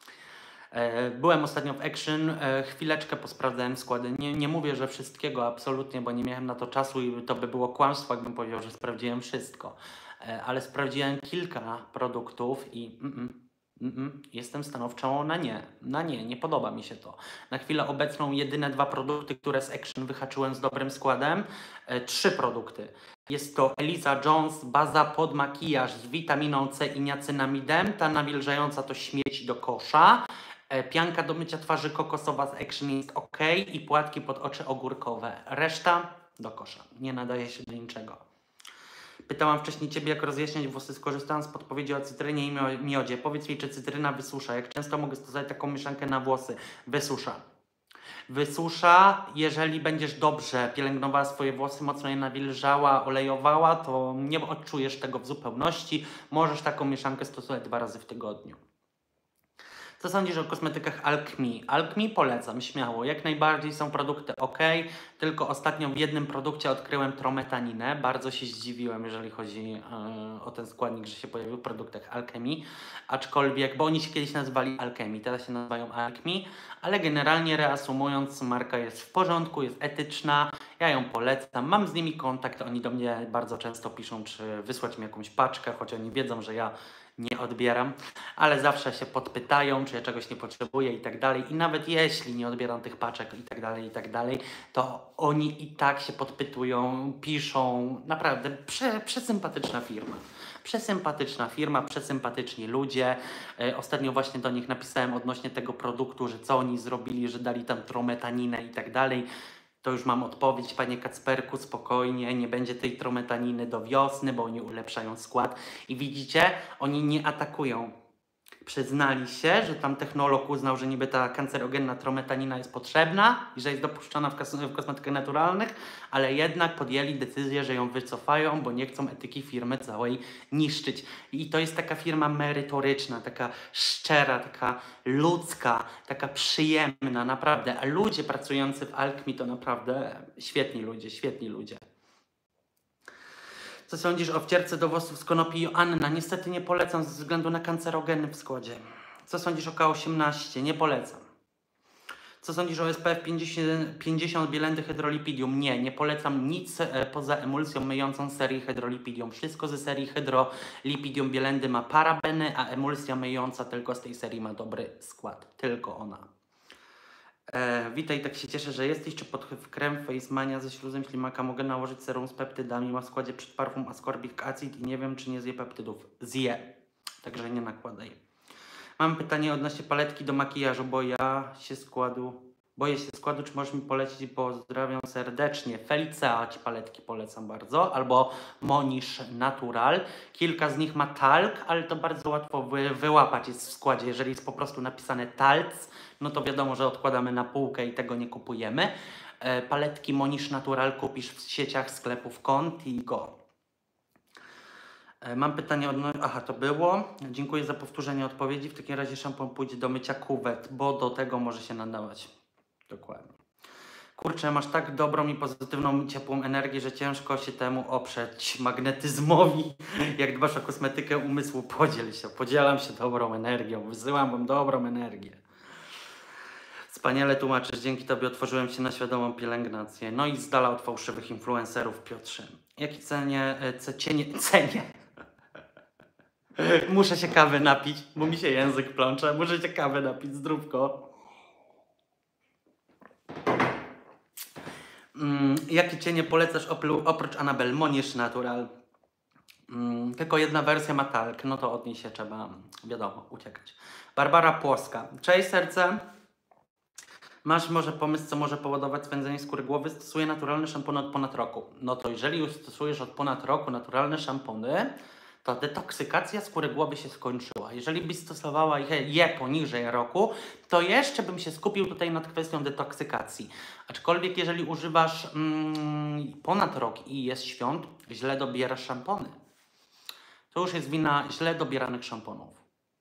Byłem ostatnio w Action, chwileczkę posprawdzałem składy. Nie mówię, że wszystkiego absolutnie, bo nie miałem na to czasu i to by było kłamstwo, jakbym powiedział, że sprawdziłem wszystko. Ale sprawdziłem kilka produktów i jestem stanowczo na nie podoba mi się to. Na chwilę obecną jedyne 2 produkty, które z Action wyhaczyłem z dobrym składem, 3 produkty. Jest to Eliza Jones baza pod makijaż z witaminą C i niacinamidem. Ta nawilżająca to śmieci do kosza. Pianka do mycia twarzy kokosowa z Action jest ok i płatki pod oczy ogórkowe. Reszta do kosza. Nie nadaje się do niczego. Pytałam wcześniej Ciebie, jak rozjaśniać włosy. Skorzystałam z podpowiedzi o cytrynie i miodzie. Powiedz mi, czy cytryna wysusza? Jak często mogę stosować taką mieszankę na włosy? Wysusza. Wysusza, jeżeli będziesz dobrze pielęgnowała swoje włosy, mocno je nawilżała, olejowała, to nie odczujesz tego w zupełności. Możesz taką mieszankę stosować 2 razy w tygodniu. Co sądzisz o kosmetykach Alchemy? Alchemy polecam, śmiało. Jak najbardziej są produkty ok, tylko ostatnio w jednym produkcie odkryłem trometaninę. Bardzo się zdziwiłem, jeżeli chodzi o ten składnik, że się pojawił w produktach Alchemy. Aczkolwiek, bo oni się kiedyś nazywali Alchemy, teraz się nazywają Alchemy, ale generalnie reasumując, marka jest w porządku, jest etyczna, ja ją polecam, mam z nimi kontakt, oni do mnie bardzo często piszą, czy wysłać mi jakąś paczkę, choć oni wiedzą, że ja nie odbieram, ale zawsze się podpytają, czy ja czegoś nie potrzebuję i tak dalej. I nawet jeśli nie odbieram tych paczek i tak dalej, to oni i tak się podpytują, piszą. Naprawdę przesympatyczna firma. Przesympatyczna firma, przesympatyczni ludzie. Ostatnio właśnie do nich napisałem odnośnie tego produktu, że co oni zrobili, że dali tam trometaninę i tak dalej. To już mam odpowiedź, panie Kacperku, spokojnie, nie będzie tej trometaniny do wiosny, bo oni ulepszają skład. I widzicie, oni nie atakują. Przyznali się, że tam technolog uznał, że niby ta kancerogenna trometanina jest potrzebna i że jest dopuszczona w kosmetykach naturalnych, ale jednak podjęli decyzję, że ją wycofają, bo nie chcą etyki firmy całej niszczyć. I to jest taka firma merytoryczna, taka szczera, taka ludzka, taka przyjemna, naprawdę. A ludzie pracujący w Alchemy to naprawdę świetni ludzie, świetni ludzie. Co sądzisz o wcierce do włosów z konopi Joanna? Niestety nie polecam ze względu na kancerogeny w składzie. Co sądzisz o K18? Nie polecam. Co sądzisz o SPF 50 Bielendy Hydrolipidium? Nie polecam nic poza emulsją myjącą z serii Hydrolipidium. Wszystko ze serii Hydrolipidium Bielendy ma parabeny, a emulsja myjąca tylko z tej serii ma dobry skład. Tylko ona. Witaj, tak się cieszę, że jesteś. Czy pod krem Face Mania ze śluzem ślimaka mogę nałożyć serum z peptydami? Ma w składzie przedparfum ascorbic acid i nie wiem, czy nie zje peptydów. Zje, także nie nakładaj. Mam pytanie odnośnie paletki do makijażu, boję się składu, czy możesz mi polecić? Pozdrawiam serdecznie. Felicea ci paletki polecam bardzo, albo Monish Natural. Kilka z nich ma talk, ale to bardzo łatwo wyłapać jest w składzie. Jeżeli jest po prostu napisane talc, no to wiadomo, że odkładamy na półkę i tego nie kupujemy. Paletki Monish Natural kupisz w sieciach sklepów Contigo. Mam pytanie odnośnie... Aha, to było. Dziękuję za powtórzenie odpowiedzi. W takim razie szampon pójdzie do mycia kuwet, bo do tego może się nadawać. Dokładnie. Kurczę, masz tak dobrą i pozytywną, ciepłą energię, że ciężko się temu oprzeć magnetyzmowi. Jak dbasz o kosmetykę umysłu, podziel się. Podzielam się dobrą energią. Wysyłam wam dobrą energię. Wspaniale tłumaczysz. Dzięki tobie otworzyłem się na świadomą pielęgnację. No i z dala od fałszywych influencerów, Piotrze. Jaki cenię? Muszę się kawy napić, bo mi się język plącze. Muszę się kawy napić, zdrówko. Jakie cienie polecasz oprócz Annabelle? Monish Natural. Tylko jedna wersja ma talk, no to od niej się trzeba, wiadomo, uciekać. Barbara Płoska. Cześć serce. Masz może pomysł, co może powodować swędzenie skóry głowy? Stosuję naturalne szampony od ponad roku. No to jeżeli już stosujesz od ponad roku naturalne szampony, to detoksykacja skóry głowy się skończyła. Jeżeli byś stosowała je poniżej roku, to jeszcze bym się skupił tutaj nad kwestią detoksykacji. Aczkolwiek jeżeli używasz ponad rok i jest świąt, źle dobierasz szampony. To już jest wina źle dobieranych szamponów.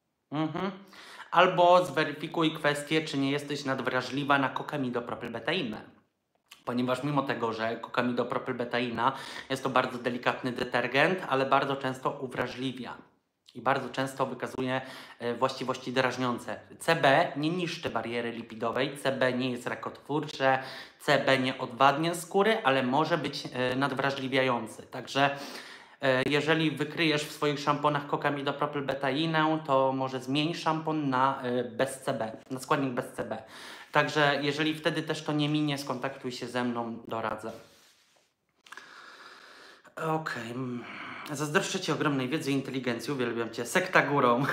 Albo zweryfikuj kwestię, czy nie jesteś nadwrażliwa na kokamidopropylbetainę. Ponieważ mimo tego, że kokamidopropylbetaina jest to bardzo delikatny detergent, ale bardzo często uwrażliwia i bardzo często wykazuje właściwości drażniące. CB nie niszczy bariery lipidowej, CB nie jest rakotwórcze, CB nie odwadnia skóry, ale może być nadwrażliwiający. Także jeżeli wykryjesz w swoich szamponach kokamidopropylbetainę, to może zmień szampon na bez CB, na składnik bez CB. Także jeżeli wtedy też to nie minie, skontaktuj się ze mną, doradzę. Okej. Zazdroszczę Ci ogromnej wiedzy i inteligencji, uwielbiam Cię. Sekta górą.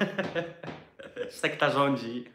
Sekta rządzi.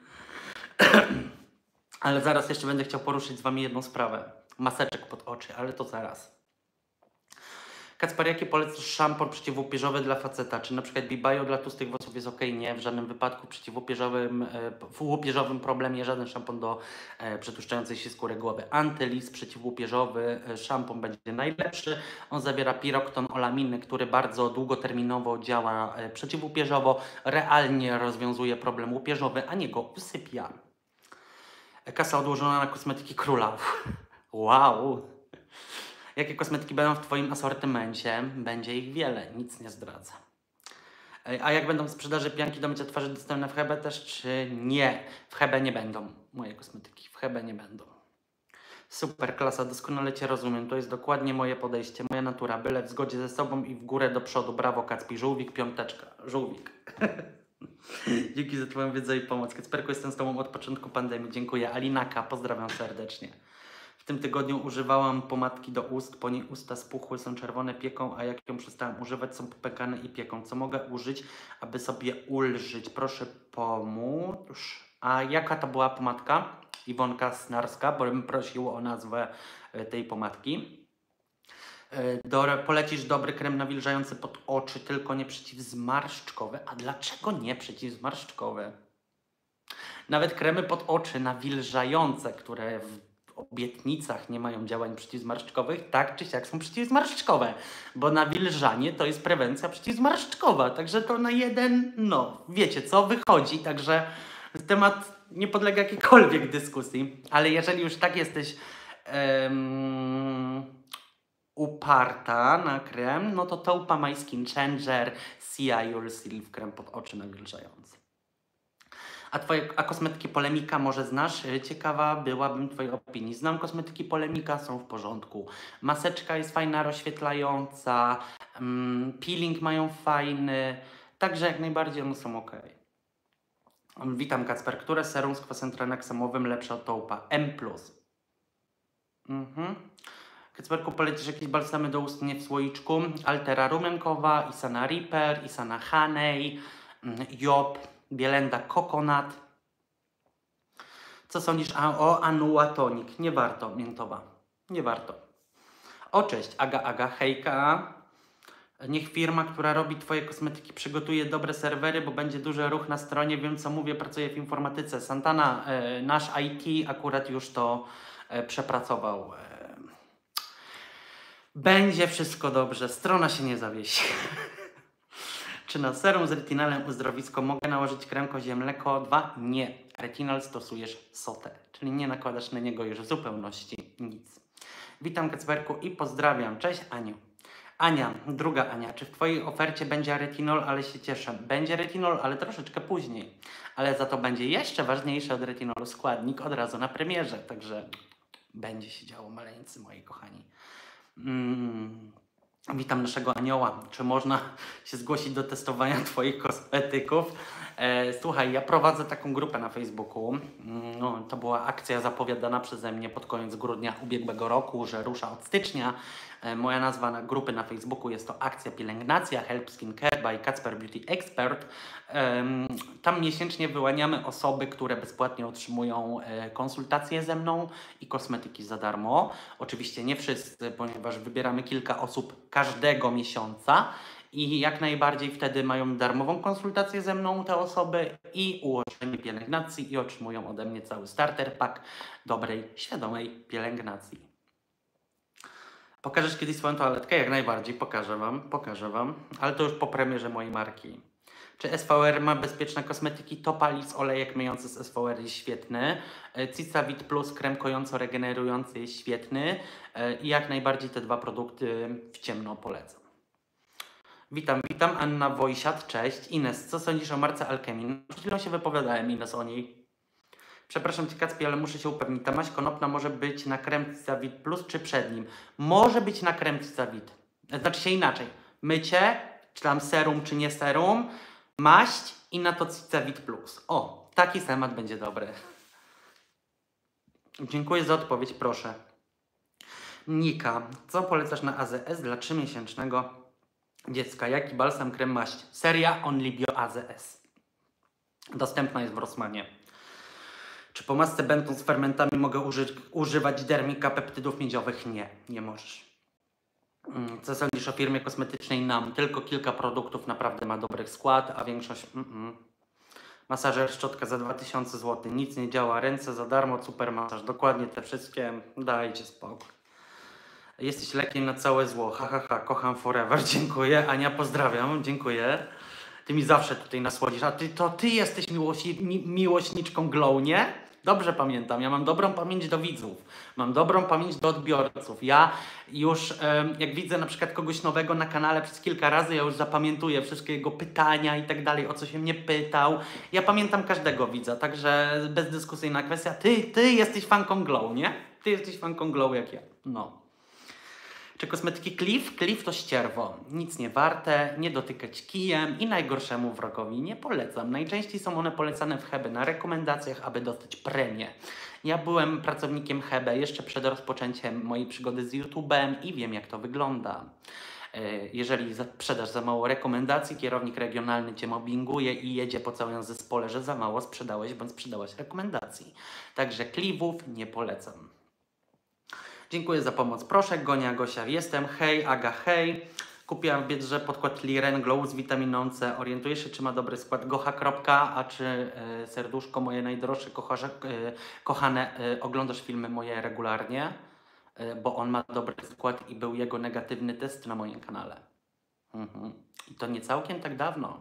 Ale zaraz jeszcze będę chciał poruszyć z Wami jedną sprawę. Maseczek pod oczy, ale to zaraz. Kacper, jaki polecasz szampon przeciwłupieżowy dla faceta? Czy na przykład Bibayo dla tłustych włosów jest ok? Nie, w żadnym wypadku w łupieżowym problemie żaden szampon do przetłuszczającej się skóry głowy. Antylis przeciwłupieżowy szampon będzie najlepszy. On zawiera pirokton olaminy, który bardzo długoterminowo działa przeciwłupieżowo, realnie rozwiązuje problem łupieżowy, a nie go usypia. Kasa odłożona na kosmetyki króla. Wow! Jakie kosmetyki będą w Twoim asortymencie? Będzie ich wiele, nic nie zdradza. A jak będą w sprzedaży pianki do mycia twarzy dostępne w Hebe też, czy nie? W Hebe nie będą moje kosmetyki, w Hebe nie będą. Super, klasa, doskonale Cię rozumiem. To jest dokładnie moje podejście, moja natura. Byle w zgodzie ze sobą i w górę do przodu. Brawo, Kacpi. Żółwik, piąteczka. Żółwik. Dzięki za Twoją wiedzę i pomoc. Kacperku, jestem z Tobą od początku pandemii. Dziękuję. Alinaka, pozdrawiam serdecznie. W tym tygodniu używałam pomadki do ust, po niej usta spuchły, są czerwone, pieką, a jak ją przestałam używać, są popękane i pieką. Co mogę użyć, aby sobie ulżyć? Proszę pomóż. A jaka to była pomadka? Iwonka Snarska, bo bym prosił o nazwę tej pomadki. Polecisz dobry krem nawilżający pod oczy, tylko nie przeciwzmarszczkowy. A dlaczego nie przeciwzmarszczkowy? Nawet kremy pod oczy nawilżające, które w obietnicach nie mają działań przeciwzmarszczkowych, tak czy siak są przeciwzmarszczkowe, bo nawilżanie to jest prewencja przeciwzmarszczkowa, także to na jeden, no wiecie co, wychodzi, także temat nie podlega jakiejkolwiek dyskusji, ale jeżeli już tak jesteś uparta na krem, no to Taupa My Skin Changer Sia Your Silk krem pod oczy nawilżający. A kosmetyki Polemika może znasz? Ciekawa byłabym Twojej opinii. Znam kosmetyki Polemika, są w porządku. Maseczka jest fajna, rozświetlająca. Peeling mają fajny. Także jak najbardziej one są ok. Witam, Kacper. Które serum z kwasem traneksamowym lepsze od Taupa? M+. Kacperku, polecisz jakieś balsamy do ust nie w słoiczku? Altera rumiankowa, Isana Reaper, Isana Honey, Job, Bielenda Coconut. Co sądzisz o Anua Tonic? Nie warto, miętowa. Nie warto. O, cześć, Aga, hejka. Niech firma, która robi Twoje kosmetyki, przygotuje dobre serwery, bo będzie duży ruch na stronie. Wiem, co mówię, pracuję w informatyce. Santana, nasz IT akurat już to przepracował. Będzie wszystko dobrze, strona się nie zawiesi. Czy na serum z retinalem uzdrowisko mogę nałożyć krem kozie mleko 2? Nie. Retinal stosujesz sotę, czyli nie nakładasz na niego już w zupełności nic. Witam, Kacperku, i pozdrawiam. Cześć, Aniu. Ania, druga Ania, czy w Twojej ofercie będzie retinol, ale się cieszę. Będzie retinol, ale troszeczkę później. Ale za to będzie jeszcze ważniejszy od retinolu składnik od razu na premierze. Także będzie się działo, maleńcy moi kochani. Witam naszego anioła. Czy można się zgłosić do testowania Twoich kosmetyków? Słuchaj, ja prowadzę taką grupę na Facebooku. No, to była akcja zapowiadana przeze mnie pod koniec grudnia ubiegłego roku, że rusza od stycznia. Moja nazwa na grupy na Facebooku jest to Akcja Pielęgnacja Help Skin Care by Kacper Beauty Expert. Tam miesięcznie wyłaniamy osoby, które bezpłatnie otrzymują konsultacje ze mną i kosmetyki za darmo. Oczywiście nie wszyscy, ponieważ wybieramy kilka osób każdego miesiąca I jak najbardziej wtedy mają darmową konsultację ze mną te osoby i ułożenie pielęgnacji i otrzymują ode mnie cały starter pack dobrej, świadomej pielęgnacji. Pokażesz kiedyś swoją toaletkę? Jak najbardziej, pokażę wam, ale to już po premierze mojej marki. Czy SVR ma bezpieczne kosmetyki? Topalis, olejek myjący z SVR jest świetny. Cicavit Plus, krem kojąco-regenerujący jest świetny. I jak najbardziej te dwa produkty w ciemno polecam. Witam, Anna Wojsiat, cześć. Ines, co sądzisz o marce Alchemy? Przed chwilą się wypowiadałem, Ines, o niej. Przepraszam Cię, Kacpi, ale muszę się upewnić. Ta maść konopna może być na krem Cicavit Plus czy przed nim? Może być na krem Cicavit. Znaczy się inaczej. Mycie, czy tam serum, czy nie serum, maść i na to Cicavit Plus. O, taki temat będzie dobry. Dziękuję za odpowiedź, proszę. Nika, co polecasz na AZS dla 3-miesięcznego dziecka? Jaki balsam, krem, maść? Seria Only Bio AZS. Dostępna jest w Rossmanie. Czy po masce Benton z fermentami mogę używać dermika peptydów miedziowych? Nie, nie możesz. Co sądzisz o firmie kosmetycznej NAM? Tylko kilka produktów naprawdę ma dobrych skład, a większość... Masażer, szczotka za 2000 zł, nic nie działa, ręce za darmo, super masaż. Dokładnie te wszystkie, dajcie spokój. Jesteś lekiem na całe zło, kocham forever, dziękuję. Ania, pozdrawiam, dziękuję. Ty mi zawsze tutaj nasłodzisz, a ty jesteś miłośniczką Glow, nie? Dobrze pamiętam, ja mam dobrą pamięć do widzów, mam dobrą pamięć do odbiorców. Ja już, jak widzę na przykład kogoś nowego na kanale przez kilka razy, ja już zapamiętuję wszystkie jego pytania i tak dalej, o co się mnie pytał. Ja pamiętam każdego widza, także bezdyskusyjna kwestia. Ty jesteś fanką Glow, nie? Ty jesteś fanką Glow jak ja, no. Czy kosmetyki Cliff? Cliff to ścierwo. Nic nie warte, nie dotykać kijem i najgorszemu wrogowi nie polecam. Najczęściej są one polecane w Hebe na rekomendacjach, aby dostać premię. Ja byłem pracownikiem Hebe jeszcze przed rozpoczęciem mojej przygody z YouTube'em i wiem, jak to wygląda. Jeżeli sprzedasz za mało rekomendacji, kierownik regionalny Cię mobbinguje i jedzie po całym zespole, że za mało sprzedałeś bądź sprzedałaś rekomendacji. Także Cliffów nie polecam. Dziękuję za pomoc. Proszę, Gonia Gosia, jestem. Hej, Aga, hej. Kupiłam w Biedrze podkład Liren Glow z witaminą C. Orientujesz się, czy ma dobry skład? Gocha. A czy serduszko moje najdroższe, kochane, oglądasz filmy moje regularnie? Bo on ma dobry skład i był jego negatywny test na moim kanale. I to nie całkiem tak dawno.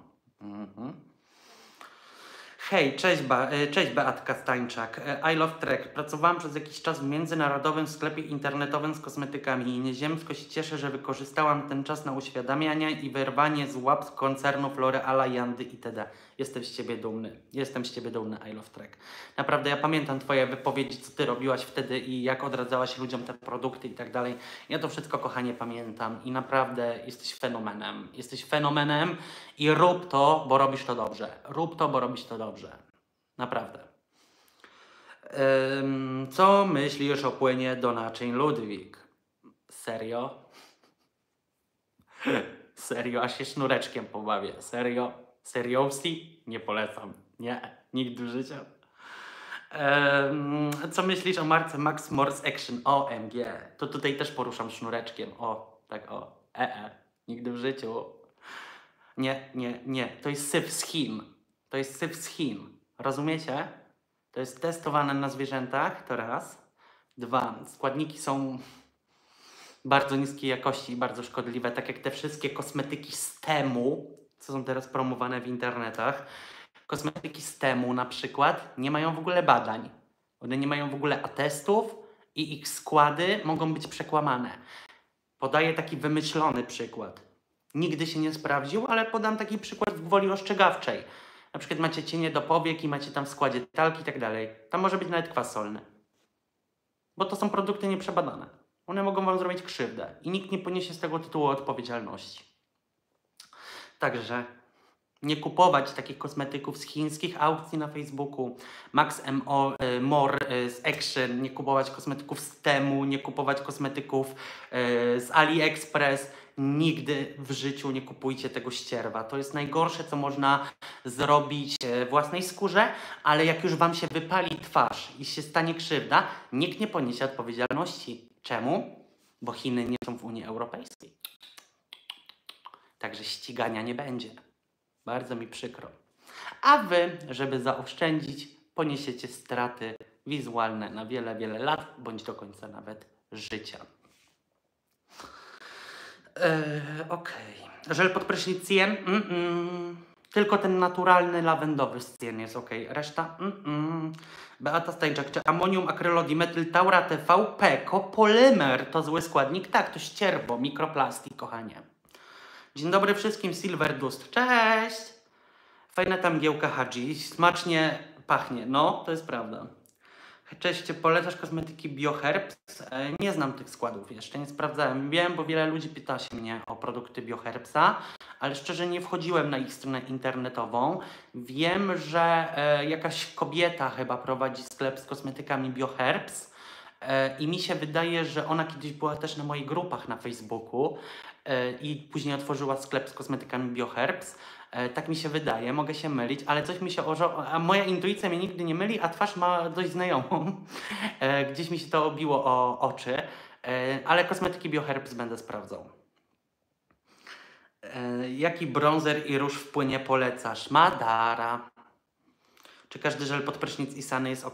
Hej, cześć Beatka Stańczak. I Love Trek. Pracowałam przez jakiś czas w międzynarodowym sklepie internetowym z kosmetykami i nieziemsko się cieszę, że wykorzystałam ten czas na uświadamianie i wyrwanie z łap koncernów L'Oreala, Jandy itd. Jestem z Ciebie dumny. Jestem z Ciebie dumny, I Love Trek. Naprawdę, ja pamiętam Twoje wypowiedzi, co Ty robiłaś wtedy i jak odradzałaś ludziom te produkty i tak dalej. Ja to wszystko, kochanie, pamiętam i naprawdę jesteś fenomenem. Jesteś fenomenem i rób to, bo robisz to dobrze. Rób to, bo robisz to dobrze. Naprawdę. Co myślisz o płynie do naczyń Ludwik? Serio? Serio, aż się sznureczkiem pobawię. Serio? Seriously? Nie polecam. Nie, nigdy w życiu. Co myślisz o marce Max Morse Action? OMG. To tutaj też poruszam sznureczkiem. O, tak o. Nigdy w życiu. Nie. To jest syf z Chin. To jest syf z Chin. Rozumiecie? To jest testowane na zwierzętach, to raz. 2. Składniki są bardzo niskiej jakości i bardzo szkodliwe, tak jak te wszystkie kosmetyki z Temu, co są teraz promowane w internetach. Kosmetyki z Temu na przykład nie mają w ogóle badań. One nie mają w ogóle atestów i ich składy mogą być przekłamane. Podaję taki wymyślony przykład. Nigdy się nie sprawdził, ale podam taki przykład w gwoli ostrzegawczej. Na przykład macie cienie do powiek i macie tam w składzie talki i tak dalej. Tam może być nawet kwas solny. Bo to są produkty nieprzebadane. One mogą Wam zrobić krzywdę i nikt nie poniesie z tego tytułu odpowiedzialności. Także nie kupować takich kosmetyków z chińskich aukcji na Facebooku, Max More z Action, nie kupować kosmetyków z Temu, nie kupować kosmetyków z AliExpress. Nigdy w życiu nie kupujcie tego ścierwa. To jest najgorsze, co można zrobić własnej skórze, ale jak już Wam się wypali twarz i się stanie krzywda, nikt nie poniesie odpowiedzialności. Czemu? Bo Chiny nie są w Unii Europejskiej. Także ścigania nie będzie. Bardzo mi przykro. A wy, żeby zaoszczędzić, poniesiecie straty wizualne na wiele, wiele lat, bądź do końca nawet życia. Okej. Żel pod prysznic Cyan? Tylko ten naturalny lawendowy z Cyan jest ok. Reszta? Beata Stańczak. Czy amonium akrylodimetyl-taura TVP, kopolymer to zły składnik? Tak, to ścierwo, mikroplastik, kochanie. Dzień dobry wszystkim, Silver Dust. Cześć! Fajna ta mgiełka Hadji, smacznie pachnie. No, to jest prawda. Cześć, czy polecasz kosmetyki BioHerbs? Nie znam tych składów, jeszcze nie sprawdzałem. Wiem, bo wiele ludzi pyta się mnie o produkty BioHerbsa, ale szczerze nie wchodziłem na ich stronę internetową. Wiem, że jakaś kobieta chyba prowadzi sklep z kosmetykami BioHerbs i mi się wydaje, że ona kiedyś była też na moich grupach na Facebooku i później otworzyła sklep z kosmetykami BioHerbs. Tak mi się wydaje, mogę się mylić, ale coś mi się a moja intuicja mnie nigdy nie myli, a twarz ma dość znajomą. Gdzieś mi się to obiło o oczy, ale kosmetyki BioHerbs będę sprawdzał. Jaki bronzer i róż w płynie polecasz? Madara. Czy każdy żel pod prysznic i sany jest ok?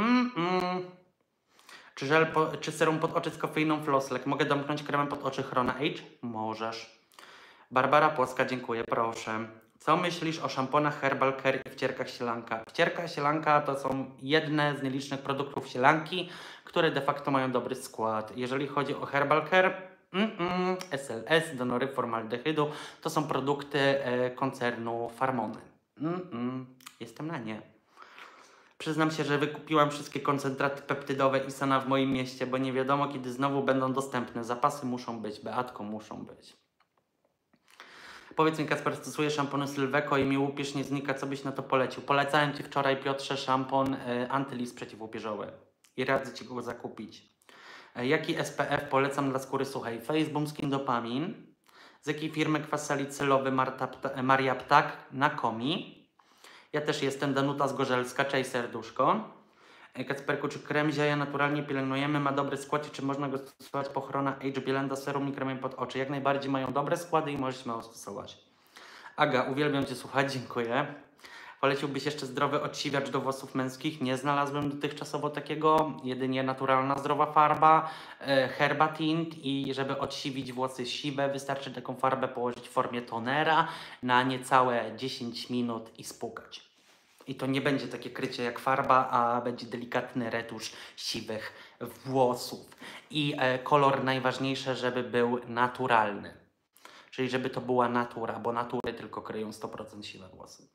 Czy serum pod oczy z kofeiną Flosslek? Mogę domknąć kremem pod oczy Chrona Age? Możesz. Barbara Płoska, dziękuję, proszę. Co myślisz o szamponach Herbal Care i wcierkach sielanka? Wcierka sielanka to są jedne z nielicznych produktów sielanki, które de facto mają dobry skład. Jeżeli chodzi o Herbal Care, SLS, donory formaldehydu, to są produkty koncernu Farmony. Jestem na nie. Przyznam się, że wykupiłam wszystkie koncentraty peptydowe Isana w moim mieście, bo nie wiadomo kiedy znowu będą dostępne. Zapasy muszą być, Beatko, muszą być. Powiedz mi, Kacper, stosuję szampony Sylweco i mi łupież nie znika, co byś na to polecił? Polecałem Ci wczoraj, Piotrze, szampon Antylis przeciwłupieżowy i radzę Ci go zakupić. Jaki SPF polecam dla skóry suchej? Face Skin Dopamin. Z jakiej firmy kwas salicylowy Maria Ptak na Komi? Ja też jestem, Danuta Zgorzelska, cześć serduszko. Kacperku, czy krem ziaja naturalnie pielęgnujemy, ma dobry skład i czy można go stosować po Chrona Age Bielenda serum i kremem pod oczy? Jak najbardziej mają dobre składy i możesz śmiało stosować. Aga, uwielbiam Cię słuchać, dziękuję. Poleciłbyś jeszcze zdrowy odsiwiacz do włosów męskich? Nie znalazłem dotychczasowo takiego, jedynie naturalna zdrowa farba, Herba Tint i żeby odsiwić włosy siwe, wystarczy taką farbę położyć w formie tonera na niecałe 10 minut i spłukać. I to nie będzie takie krycie jak farba, a będzie delikatny retusz siwych włosów. I kolor najważniejsze, żeby był naturalny. Czyli żeby to była natura, bo natury tylko kryją 100% siwe włosy.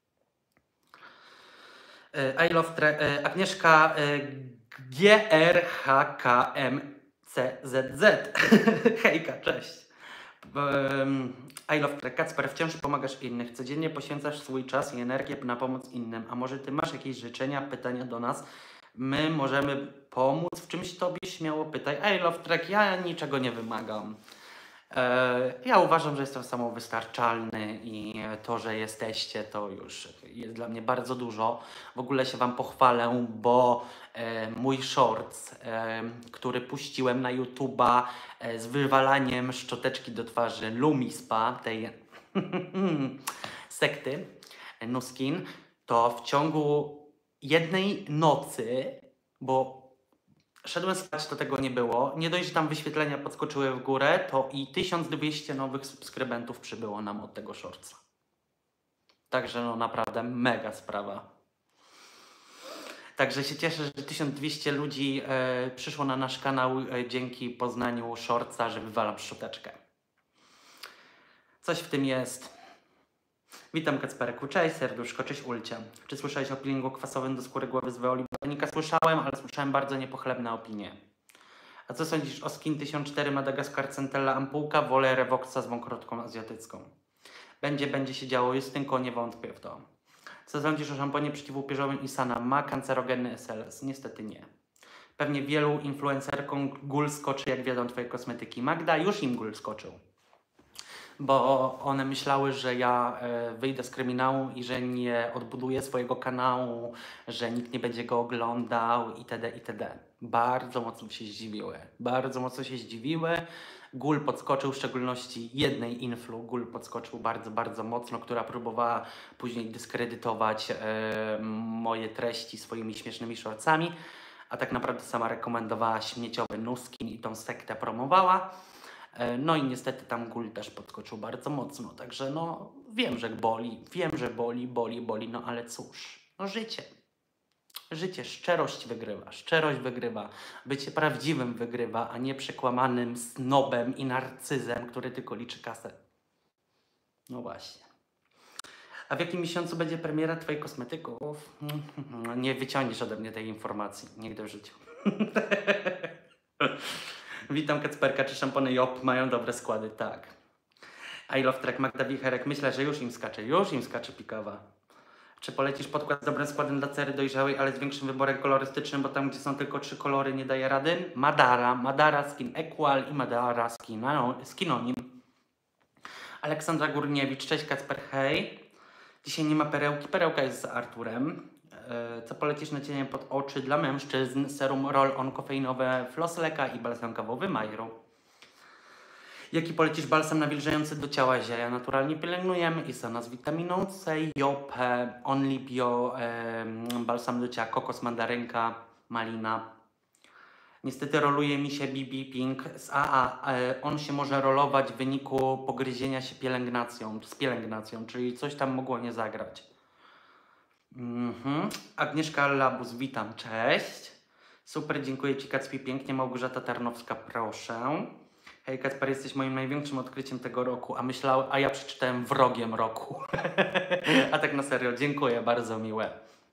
I love Agnieszka GRHKMCZZ. Hejka, cześć. I love Kacper, wciąż pomagasz innych. Codziennie poświęcasz swój czas i energię na pomoc innym. A może Ty masz jakieś życzenia, pytania do nas? My możemy pomóc w czymś Tobie, śmiało pytaj. I love track, ja niczego nie wymagam. Ja uważam, że jestem samowystarczalny i to, że jesteście, to już jest dla mnie bardzo dużo. W ogóle się Wam pochwalę, bo mój shorts, który puściłem na YouTube'a z wywalaniem szczoteczki do twarzy Lumispa, tej sekty Nuskin, to w ciągu jednej nocy, bo szedłem spać, to tego nie było. Nie dość, że tam wyświetlenia podskoczyły w górę, to i 1200 nowych subskrybentów przybyło nam od tego shortsa. Także no naprawdę mega sprawa. Także się cieszę, że 1200 ludzi przyszło na nasz kanał dzięki poznaniu shortsa, że wywalam szczoteczkę. Coś w tym jest. Witam Kacperku, cześć serduszko, cześć Ulcia. Czy słyszałeś o peelingu kwasowym do skóry głowy z Veoli Botanica? Słyszałem, ale słyszałem bardzo niepochlebne opinie. A co sądzisz o Skin 1004 Madagascar Centella ampułka? Wolę Revoxa z wąkrotką azjatycką. Będzie się działo, Justynko, nie wątpię w to. Co sądzisz o szamponie przeciwłupieżowym Isana? Ma kancerogenny SLS? Niestety nie. Pewnie wielu influencerkom gul skoczy, jak wiedzą Twoje kosmetyki. Magda, już im gul skoczył. bo one myślały, że ja wyjdę z kryminału i że nie odbuduję swojego kanału, że nikt nie będzie go oglądał itd. itd. Bardzo mocno się zdziwiły. Bardzo mocno się zdziwiły. Gul podskoczył, w szczególności jednej influ. Gul podskoczył bardzo, bardzo mocno, która próbowała później dyskredytować moje treści swoimi śmiesznymi shortsami, a tak naprawdę sama rekomendowała śmieciowy Nuskin i tą sektę promowała. No i niestety tam Gul też podskoczył bardzo mocno, także no wiem, że boli, no ale cóż, no życie. Życie, szczerość wygrywa, bycie prawdziwym wygrywa, a nie przekłamanym snobem i narcyzem, który tylko liczy kasę. No właśnie. A w jakim miesiącu będzie premiera Twoich kosmetyków? Nie wyciągniesz ode mnie tej informacji, nigdy w życiu. Witam Kacperka, czy szampony Job mają dobre składy? Tak. I love track Magda Wicherek, myślę, że już im skacze pikawa. Czy polecisz podkład z dobrym składem dla cery dojrzałej, ale z większym wyborem kolorystycznym, bo tam, gdzie są tylko 3 kolory, nie daje rady? Madara Skin Equal i Madara Skinonim. Aleksandra Górniewicz, cześć Kacper, hej. Dzisiaj nie ma perełki, perełka jest z Arturem. Co polecisz na cienie pod oczy dla mężczyzn? Serum roll-on kofeinowe Flossleka i balsam kawowy Majru. Jaki polecisz balsam nawilżający do ciała zieja? Naturalnie pielęgnujemy Isana z witaminą C, Jope, Only Bio, balsam do ciała, kokos, mandarynka, malina. Niestety roluje mi się BB Pink z AA. On się może rolować w wyniku pogryzienia się z pielęgnacją, czyli coś tam mogło nie zagrać. Agnieszka Labus, witam, cześć. Super, dziękuję Ci Kacpi, pięknie. Małgorzata Tarnowska, proszę. Hej Kacper, jesteś moim największym odkryciem tego roku, a ja przeczytałem wrogiem roku. A tak na serio, dziękuję, bardzo miłe.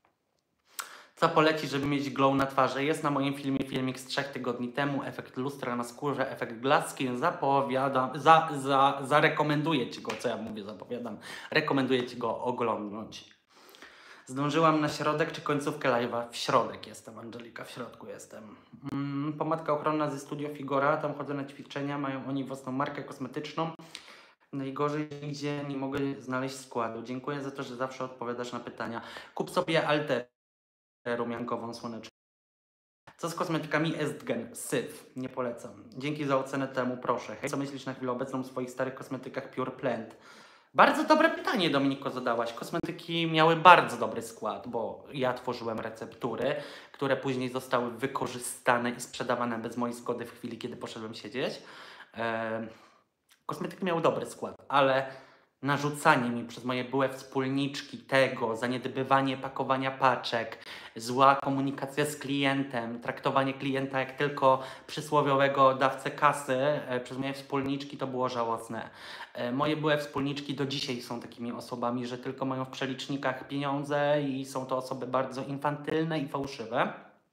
Co polecisz, żeby mieć glow na twarzy? Jest na moim filmie filmik z 3 tygodni temu, efekt lustra na skórze, efekt glass skin, zapowiadam, zarekomenduję Ci go, co ja mówię, zapowiadam, rekomenduję Ci go oglądnąć. Zdążyłam na środek czy końcówkę live'a? W środek jestem, Angelika, w środku jestem. Pomadka ochronna ze Studio Figora, tam chodzę na ćwiczenia, mają oni własną markę kosmetyczną. Najgorzej idzie, nie mogę znaleźć składu. Dziękuję za to, że zawsze odpowiadasz na pytania. Kup sobie Alterę rumiankową słoneczną. Co z kosmetykami Estgen? Syf. Nie polecam. Dzięki za ocenę temu, proszę. Hej, co myślisz na chwilę obecną o swoich starych kosmetykach Pure Plant? Bardzo dobre pytanie, Dominiko, zadałaś. Kosmetyki miały bardzo dobry skład, bo ja tworzyłem receptury, które później zostały wykorzystane i sprzedawane bez mojej zgody w chwili, kiedy poszedłem siedzieć. Kosmetyki miały dobry skład, ale narzucanie mi przez moje byłe wspólniczki tego, zaniedbywanie pakowania paczek, zła komunikacja z klientem, traktowanie klienta jak tylko przysłowiowego dawcę kasy przez moje wspólniczki, to było żałosne. Moje byłe wspólniczki do dzisiaj są takimi osobami, że tylko mają w przelicznikach pieniądze i są to osoby bardzo infantylne i fałszywe.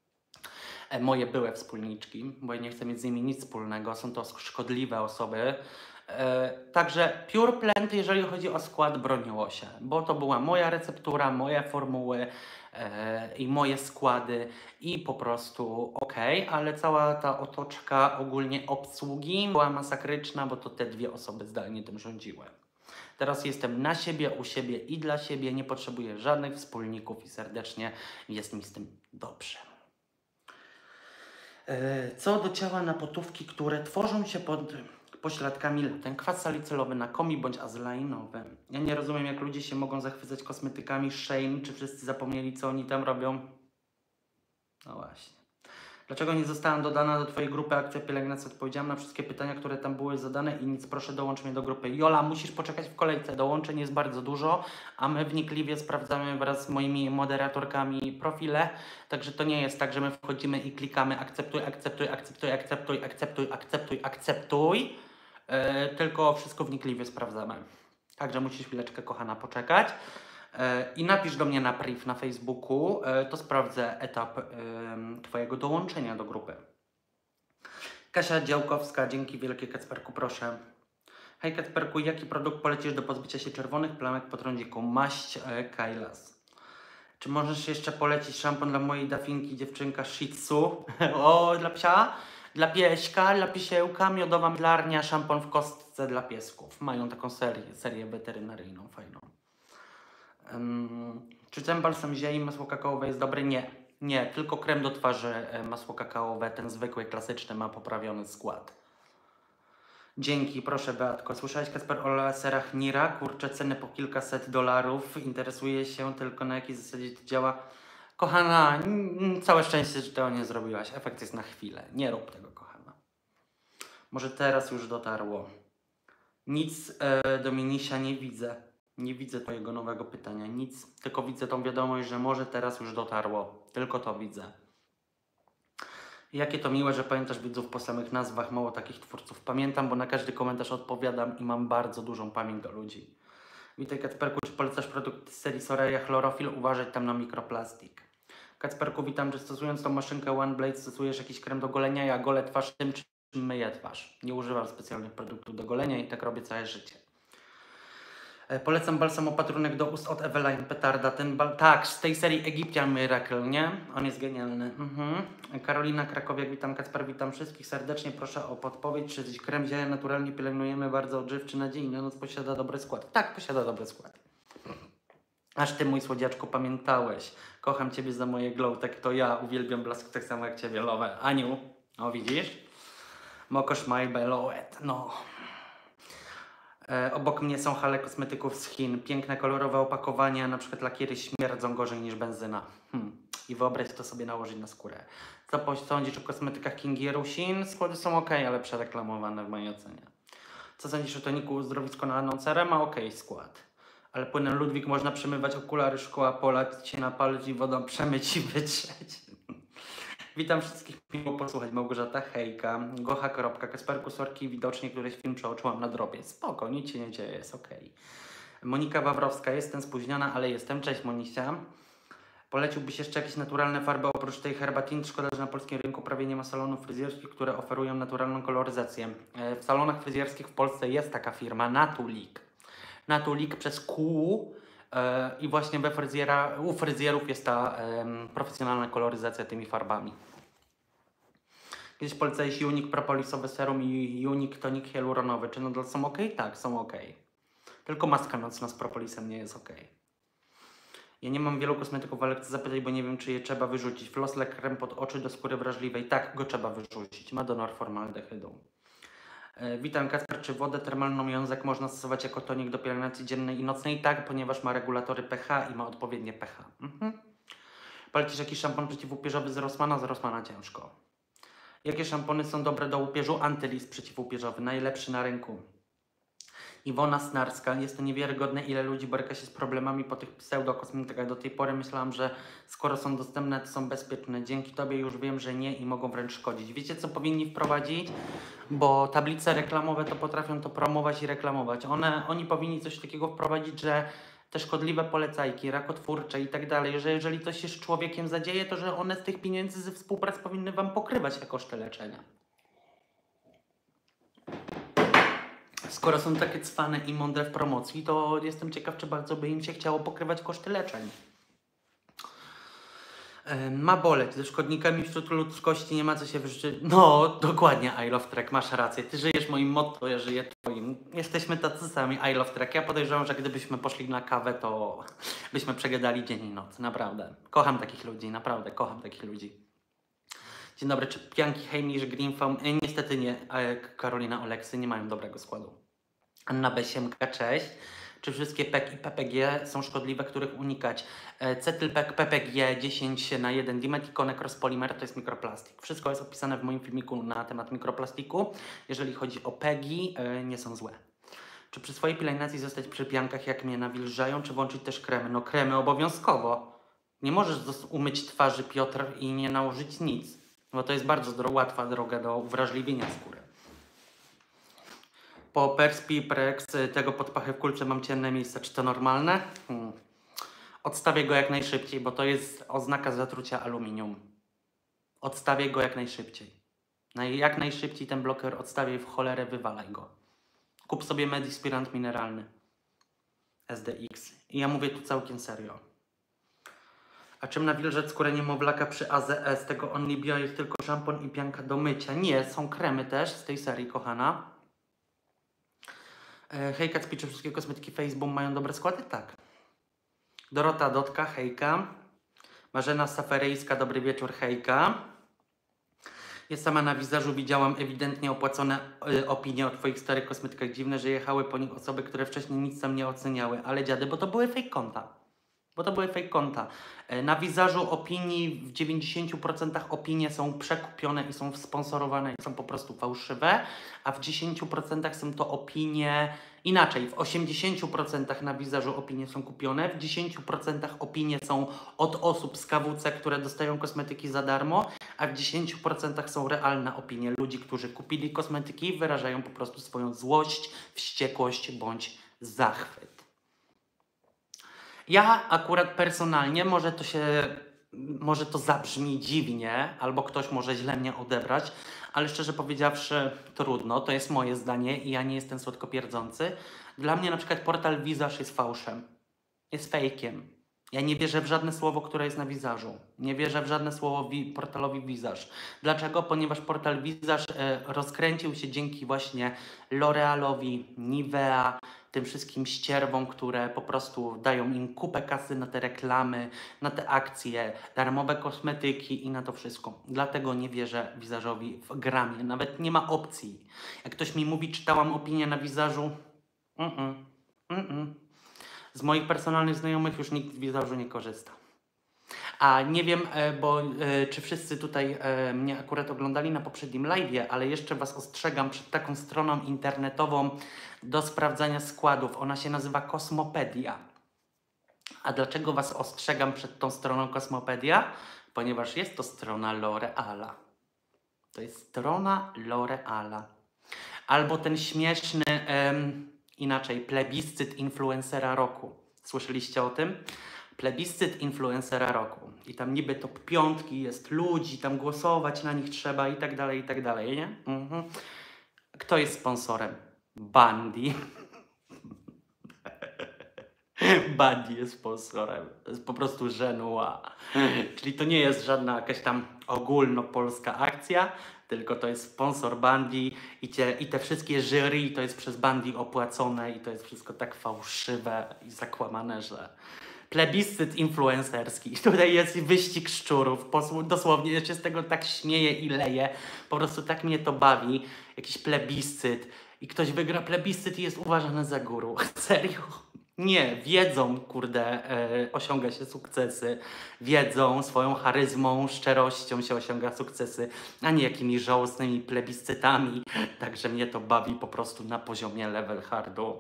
Moje były wspólniczki, bo ja nie chcę mieć z nimi nic wspólnego, są to szkodliwe osoby. Także Pure Plant, jeżeli chodzi o skład, broniło się, bo to była moja receptura, moje formuły i moje składy i po prostu ale cała ta otoczka ogólnie obsługi była masakryczna, bo to te 2 osoby zdalnie tym rządziły. Teraz jestem na siebie, u siebie i dla siebie, nie potrzebuję żadnych wspólników i serdecznie jest mi z tym dobrze. Co do ciała na potówki, które tworzą się pod pośladkami latem, kwas salicylowy na komi bądź azelainowy. Ja nie rozumiem, jak ludzie się mogą zachwycać kosmetykami Shein, czy wszyscy zapomnieli, co oni tam robią? No właśnie. Dlaczego nie zostałam dodana do Twojej grupy Akcja Pielęgnacji? Odpowiedziałam na wszystkie pytania, które tam były zadane i nic, proszę dołącz mnie do grupy. Jola, musisz poczekać w kolejce, dołączeń jest bardzo dużo, a my wnikliwie sprawdzamy wraz z moimi moderatorkami profile, także to nie jest tak, że my wchodzimy i klikamy akceptuj, akceptuj, akceptuj, akceptuj, akceptuj, akceptuj, akceptuj, tylko wszystko wnikliwie sprawdzamy. Także musisz chwileczkę, kochana, poczekać. I napisz do mnie na priv na Facebooku, to sprawdzę etap Twojego dołączenia do grupy. Kasia Działkowska, dzięki wielkie Kacperku, proszę. Hej Kacperku, jaki produkt polecisz do pozbycia się czerwonych plamek po trądziku? Maść Kailas. Czy możesz jeszcze polecić szampon dla mojej Dafinki, dziewczynka Shih Tzu? O, dla psia? Dla pieśka, dla pisiełka, miodowa mdlarnia, szampon w kostce dla piesków. Mają taką serię weterynaryjną fajną. Czy ten balsam ziei masło kakaowe jest dobry? Nie. Nie, tylko krem do twarzy masło kakaowe, ten zwykły, klasyczny ma poprawiony skład. Dzięki, proszę Beatko. Słyszałeś, Kacper, o laserach Nira? Kurczę, ceny po kilkaset dolarów. Interesuje się tylko, na jakiej zasadzie to działa. Kochana, całe szczęście, że tego nie zrobiłaś. Efekt jest na chwilę. Nie rób tego, kochana. Może teraz już dotarło. Nic do Minisia nie widzę. Nie widzę twojego nowego pytania. Nic, tylko widzę tą wiadomość, że może teraz już dotarło. Tylko to widzę. Jakie to miłe, że pamiętasz widzów po samych nazwach, mało takich twórców. Pamiętam, bo na każdy komentarz odpowiadam i mam bardzo dużą pamięć do ludzi. Witaj, Kacperku, czy polecasz produkt z serii Soraya Chlorofil? Uważaj tam na mikroplastik. Kacperku, witam, czy stosując tą maszynkę OneBlade stosujesz jakiś krem do golenia? Ja golę twarz tym, czym myję twarz. Nie używam specjalnych produktów do golenia i tak robię całe życie. Polecam balsam opatrunek do ust od Eveline Petarda. Tak, z tej serii Egyptian Miracle, nie? On jest genialny. Karolina Krakowiak, witam Kacper, witam wszystkich serdecznie. Proszę o podpowiedź, czy krem ziele naturalnie pielęgnujemy bardzo odżywczy na dzień i na noc posiada dobry skład. Tak, posiada dobry skład. Aż ty, mój słodziaczku, pamiętałeś. Kocham ciebie za moje glow, tak to ja. Uwielbiam blask tak samo jak ciebie, love. Aniu, o widzisz? Mokosz my beloet, no. Obok mnie są hale kosmetyków z Chin. Piękne, kolorowe opakowania, na przykład lakiery śmierdzą gorzej niż benzyna. I wyobraź to sobie nałożyć na skórę. Co sądzisz o kosmetykach Kingi Rusin? Składy są ok, ale przereklamowane w mojej ocenie. Co sądzisz o toniku uzdrowisko na Anoncera? Ma ok skład. Ale płynem Ludwik można przemywać okulary, szkoła, polać się na palec i wodą przemyć i wytrzeć. Witam wszystkich, miło posłuchać. Małgorzata, hejka. Gocha, Kasperku, sorki, widocznie któryś film przeoczyłam na drobie. Spoko, nic się nie dzieje, jest okej. Monika Wawrowska, jestem spóźniona, ale jestem. Cześć, Monisia. Poleciłbyś jeszcze jakieś naturalne farby oprócz tej Herbatin? Szkoda, że na polskim rynku prawie nie ma salonów fryzjerskich, które oferują naturalną koloryzację. W salonach fryzjerskich w Polsce jest taka firma Natulik. Natulik przez Q i właśnie u fryzjerów jest ta profesjonalna koloryzacja tymi farbami. Kiedyś polecałeś Unique Propolisowy Serum i Unique Tonic Hialuronowy. Czy nadal są ok? Tak, są ok. Tylko maska nocna z propolisem nie jest ok. Ja nie mam wielu kosmetyków, ale chcę zapytać, bo nie wiem, czy je trzeba wyrzucić. Flossle krem pod oczy do skóry wrażliwej. Tak, go trzeba wyrzucić. Ma donor formaldehydu. Witam, Kacper. Czy wodę termalną jązek można stosować jako tonik do pielęgnacji dziennej i nocnej? Tak, ponieważ ma regulatory pH i ma odpowiednie pH. Polecisz jakiś szampon przeciwupierzowy z Rossmana? Z Rossmana ciężko. Jakie szampony są dobre do łupieżu? Antylis przeciwupierzowy, najlepszy na rynku. Iwona Snarska. Jest to niewiarygodne, ile ludzi boryka się z problemami po tych pseudokosmetykach. Do tej pory myślałam, że skoro są dostępne, to są bezpieczne. Dzięki Tobie już wiem, że nie i mogą wręcz szkodzić. Wiecie, co powinni wprowadzić? Bo tablice reklamowe to potrafią to promować i reklamować. Oni powinni coś takiego wprowadzić, że te szkodliwe polecajki, rakotwórcze i tak dalej, że jeżeli coś się z człowiekiem zadzieje, to że one z tych pieniędzy ze współprac powinny Wam pokrywać te koszty leczenia. Skoro są takie cwane i mądre w promocji, to jestem ciekaw, czy bardzo by im się chciało pokrywać koszty leczeń. Ma boleć. Ze szkodnikami wśród ludzkości nie ma co się wyrzucić. No, dokładnie, I love track, masz rację. Ty żyjesz moim motto, ja żyję twoim. Jesteśmy tacy sami, I love track. Ja podejrzewam, że gdybyśmy poszli na kawę, to byśmy przegadali dzień i noc. Naprawdę. Kocham takich ludzi, naprawdę kocham takich ludzi. Dzień dobry, czy pianki Heimish, Greenfoam? Niestety nie, Karolina Oleksy nie mają dobrego składu. Anna Besiemka, cześć. Czy wszystkie PEG i PPG są szkodliwe, których unikać? Cetylpeg PPG 10/1 Dimethico Necrospolymer to jest mikroplastik. Wszystko jest opisane w moim filmiku na temat mikroplastiku. Jeżeli chodzi o PEGi, nie są złe. Czy przy swojej pielęgnacji zostać przy piankach, jak mnie nawilżają, czy włączyć też kremy? No kremy obowiązkowo. Nie możesz umyć twarzy, Piotr, i nie nałożyć nic, bo to jest bardzo łatwa droga do uwrażliwienia skóry. Po Perspi, Prex, tego pod pachę w kulce mam ciemne miejsca. Czy to normalne? Odstawię go jak najszybciej, bo to jest oznaka zatrucia aluminium. Odstawię go jak najszybciej. Jak najszybciej ten bloker odstawię i w cholerę wywalaj go. Kup sobie Medispirant mineralny. SDX. I ja mówię tu całkiem serio. A czym nawilżać skórę niemowlaka przy AZS? Tego Only Bio jest tylko szampon i pianka do mycia. Nie, są kremy też z tej serii, kochana. Hej Kacpi, czy wszystkie kosmetyki Facebook mają dobre składy? Tak. Dorota Dotka, hejka. Marzena Saferejska, dobry wieczór, hejka. Ja sama na wizażu widziałam ewidentnie opłacone opinie o Twoich starych kosmetykach. Dziwne, że jechały po nich osoby, które wcześniej nic tam nie oceniały. Ale dziady, bo to były fake konta. Na wizażu opinii w 90% opinie są przekupione i są sponsorowane i są po prostu fałszywe, a w 10% są to opinie inaczej. W 80% na wizażu opinie są kupione, w 10% opinie są od osób z KWC, które dostają kosmetyki za darmo, a w 10% są realne opinie ludzi, którzy kupili kosmetyki i wyrażają po prostu swoją złość, wściekłość bądź zachwyt. Ja akurat personalnie, może to zabrzmi dziwnie, albo ktoś może źle mnie odebrać, ale szczerze powiedziawszy, trudno, to jest moje zdanie i ja nie jestem słodkopierdzący. Dla mnie na przykład portal Wizaż jest fałszem, jest fejkiem. Ja nie wierzę w żadne słowo, które jest na Wizażu. Nie wierzę w żadne słowo portalowi Wizaż. Dlaczego? Ponieważ portal Wizaż rozkręcił się dzięki właśnie L'Orealowi, Nivea, tym wszystkim ścierwom, które po prostu dają im kupę kasy na te reklamy, na te akcje, darmowe kosmetyki i na to wszystko. Dlatego nie wierzę Wizażowi w gramie. Nawet nie ma opcji. Jak ktoś mi mówi, czytałam opinię na Wizażu, z moich personalnych znajomych już nikt z Wizażu nie korzysta. A nie wiem, czy wszyscy tutaj mnie akurat oglądali na poprzednim live'ie, ale jeszcze Was ostrzegam przed taką stroną internetową do sprawdzania składów. Ona się nazywa Kosmopedia. A dlaczego Was ostrzegam przed tą stroną Kosmopedia? Ponieważ jest to strona L'Oreala. To jest strona L'Oreala. Albo ten śmieszny, inaczej, plebiscyt influencera roku. Słyszeliście o tym? Plebiscyt influencera roku. I tam niby top 5 jest ludzi, tam głosować na nich trzeba i tak dalej, nie? Kto jest sponsorem? Bundy. Bundy jest sponsorem. To jest po prostu żenua. Czyli to nie jest żadna jakaś tam ogólnopolska akcja, tylko to jest sponsor Bundy i te wszystkie jury to jest przez Bundy opłacone i to jest wszystko tak fałszywe i zakłamane, że plebiscyt influencerski. Tutaj jest wyścig szczurów. Dosłownie, ja się z tego tak śmieję i leję. Po prostu tak mnie to bawi. Jakiś plebiscyt. I ktoś wygra plebiscyt i jest uważany za guru. Serio? Nie, wiedzą, kurde, osiąga się sukcesy. Wiedzą, swoją charyzmą, szczerością się osiąga sukcesy, a nie jakimiś żałosnymi plebiscytami. Także mnie to bawi po prostu na poziomie level hardu.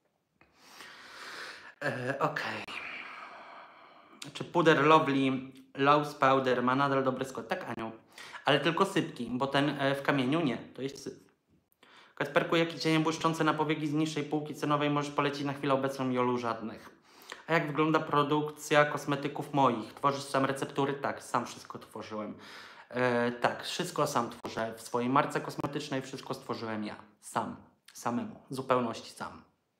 Okej. Czy puder Lovely Loose Powder ma nadal dobry skład? Tak, Aniu. Ale tylko sypki, bo ten w kamieniu nie. To jest syp. Kacperku, jakie cienie błyszczące na powieki z niższej półki cenowej możesz polecić na chwilę obecną? Jolu, żadnych. A jak wygląda produkcja kosmetyków moich? Tworzysz sam receptury? Tak, sam wszystko tworzyłem. Tak, wszystko sam tworzę. W swojej marce kosmetycznej wszystko stworzyłem ja. Sam. Samemu. W zupełności sam.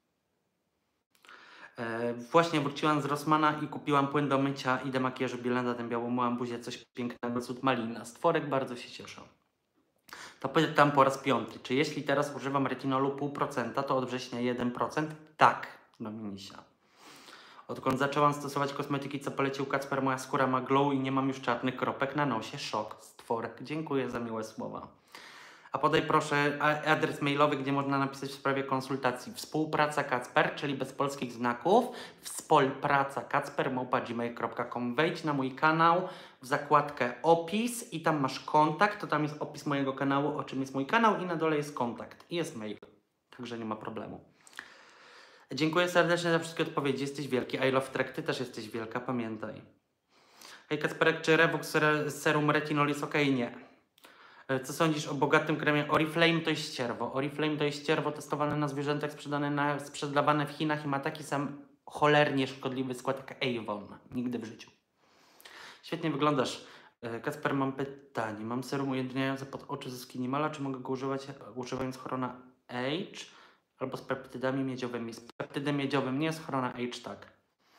Właśnie wróciłam z Rossmana i kupiłam płyn do mycia i demakijażu Bielenda, ten białą buzię, coś pięknego, cud malina. Stworek, bardzo się cieszę. To pytam po raz 5. Czy jeśli teraz używam retinolu 0,5%, to od września 1%? Tak, Dominisia. Odkąd zaczęłam stosować kosmetyki, co polecił Kacper, moja skóra ma glow i nie mam już czarnych kropek na nosie. Szok. Stworek. Dziękuję za miłe słowa. A podaj proszę adres mailowy, gdzie można napisać w sprawie konsultacji. Współpraca Kacper, czyli bez polskich znaków. Współpraca kacper@gmail.com. Wejdź na mój kanał w zakładkę opis i tam masz kontakt. To tam jest opis mojego kanału, o czym jest mój kanał i na dole jest kontakt. I jest mail. Także nie ma problemu. Dziękuję serdecznie za wszystkie odpowiedzi. Jesteś wielki. I love track. Ty też jesteś wielka, pamiętaj. Hej Kacperek, czy Revox Serum Retinol jest ok? Nie. Co sądzisz o bogatym kremie Oriflame? To jest ścierwo. Oriflame to jest ścierwo testowane na zwierzętach, sprzedawane w Chinach i ma taki sam cholernie szkodliwy skład jak Avon. Nigdy w życiu. Świetnie wyglądasz. Kacper, mam pytanie. Mam serum ujedniające pod oczy ze Skinimala. Czy mogę go używać używając Corona Age albo z peptydami miedziowymi? Z peptydem miedziowym nie, z Corona Age tak.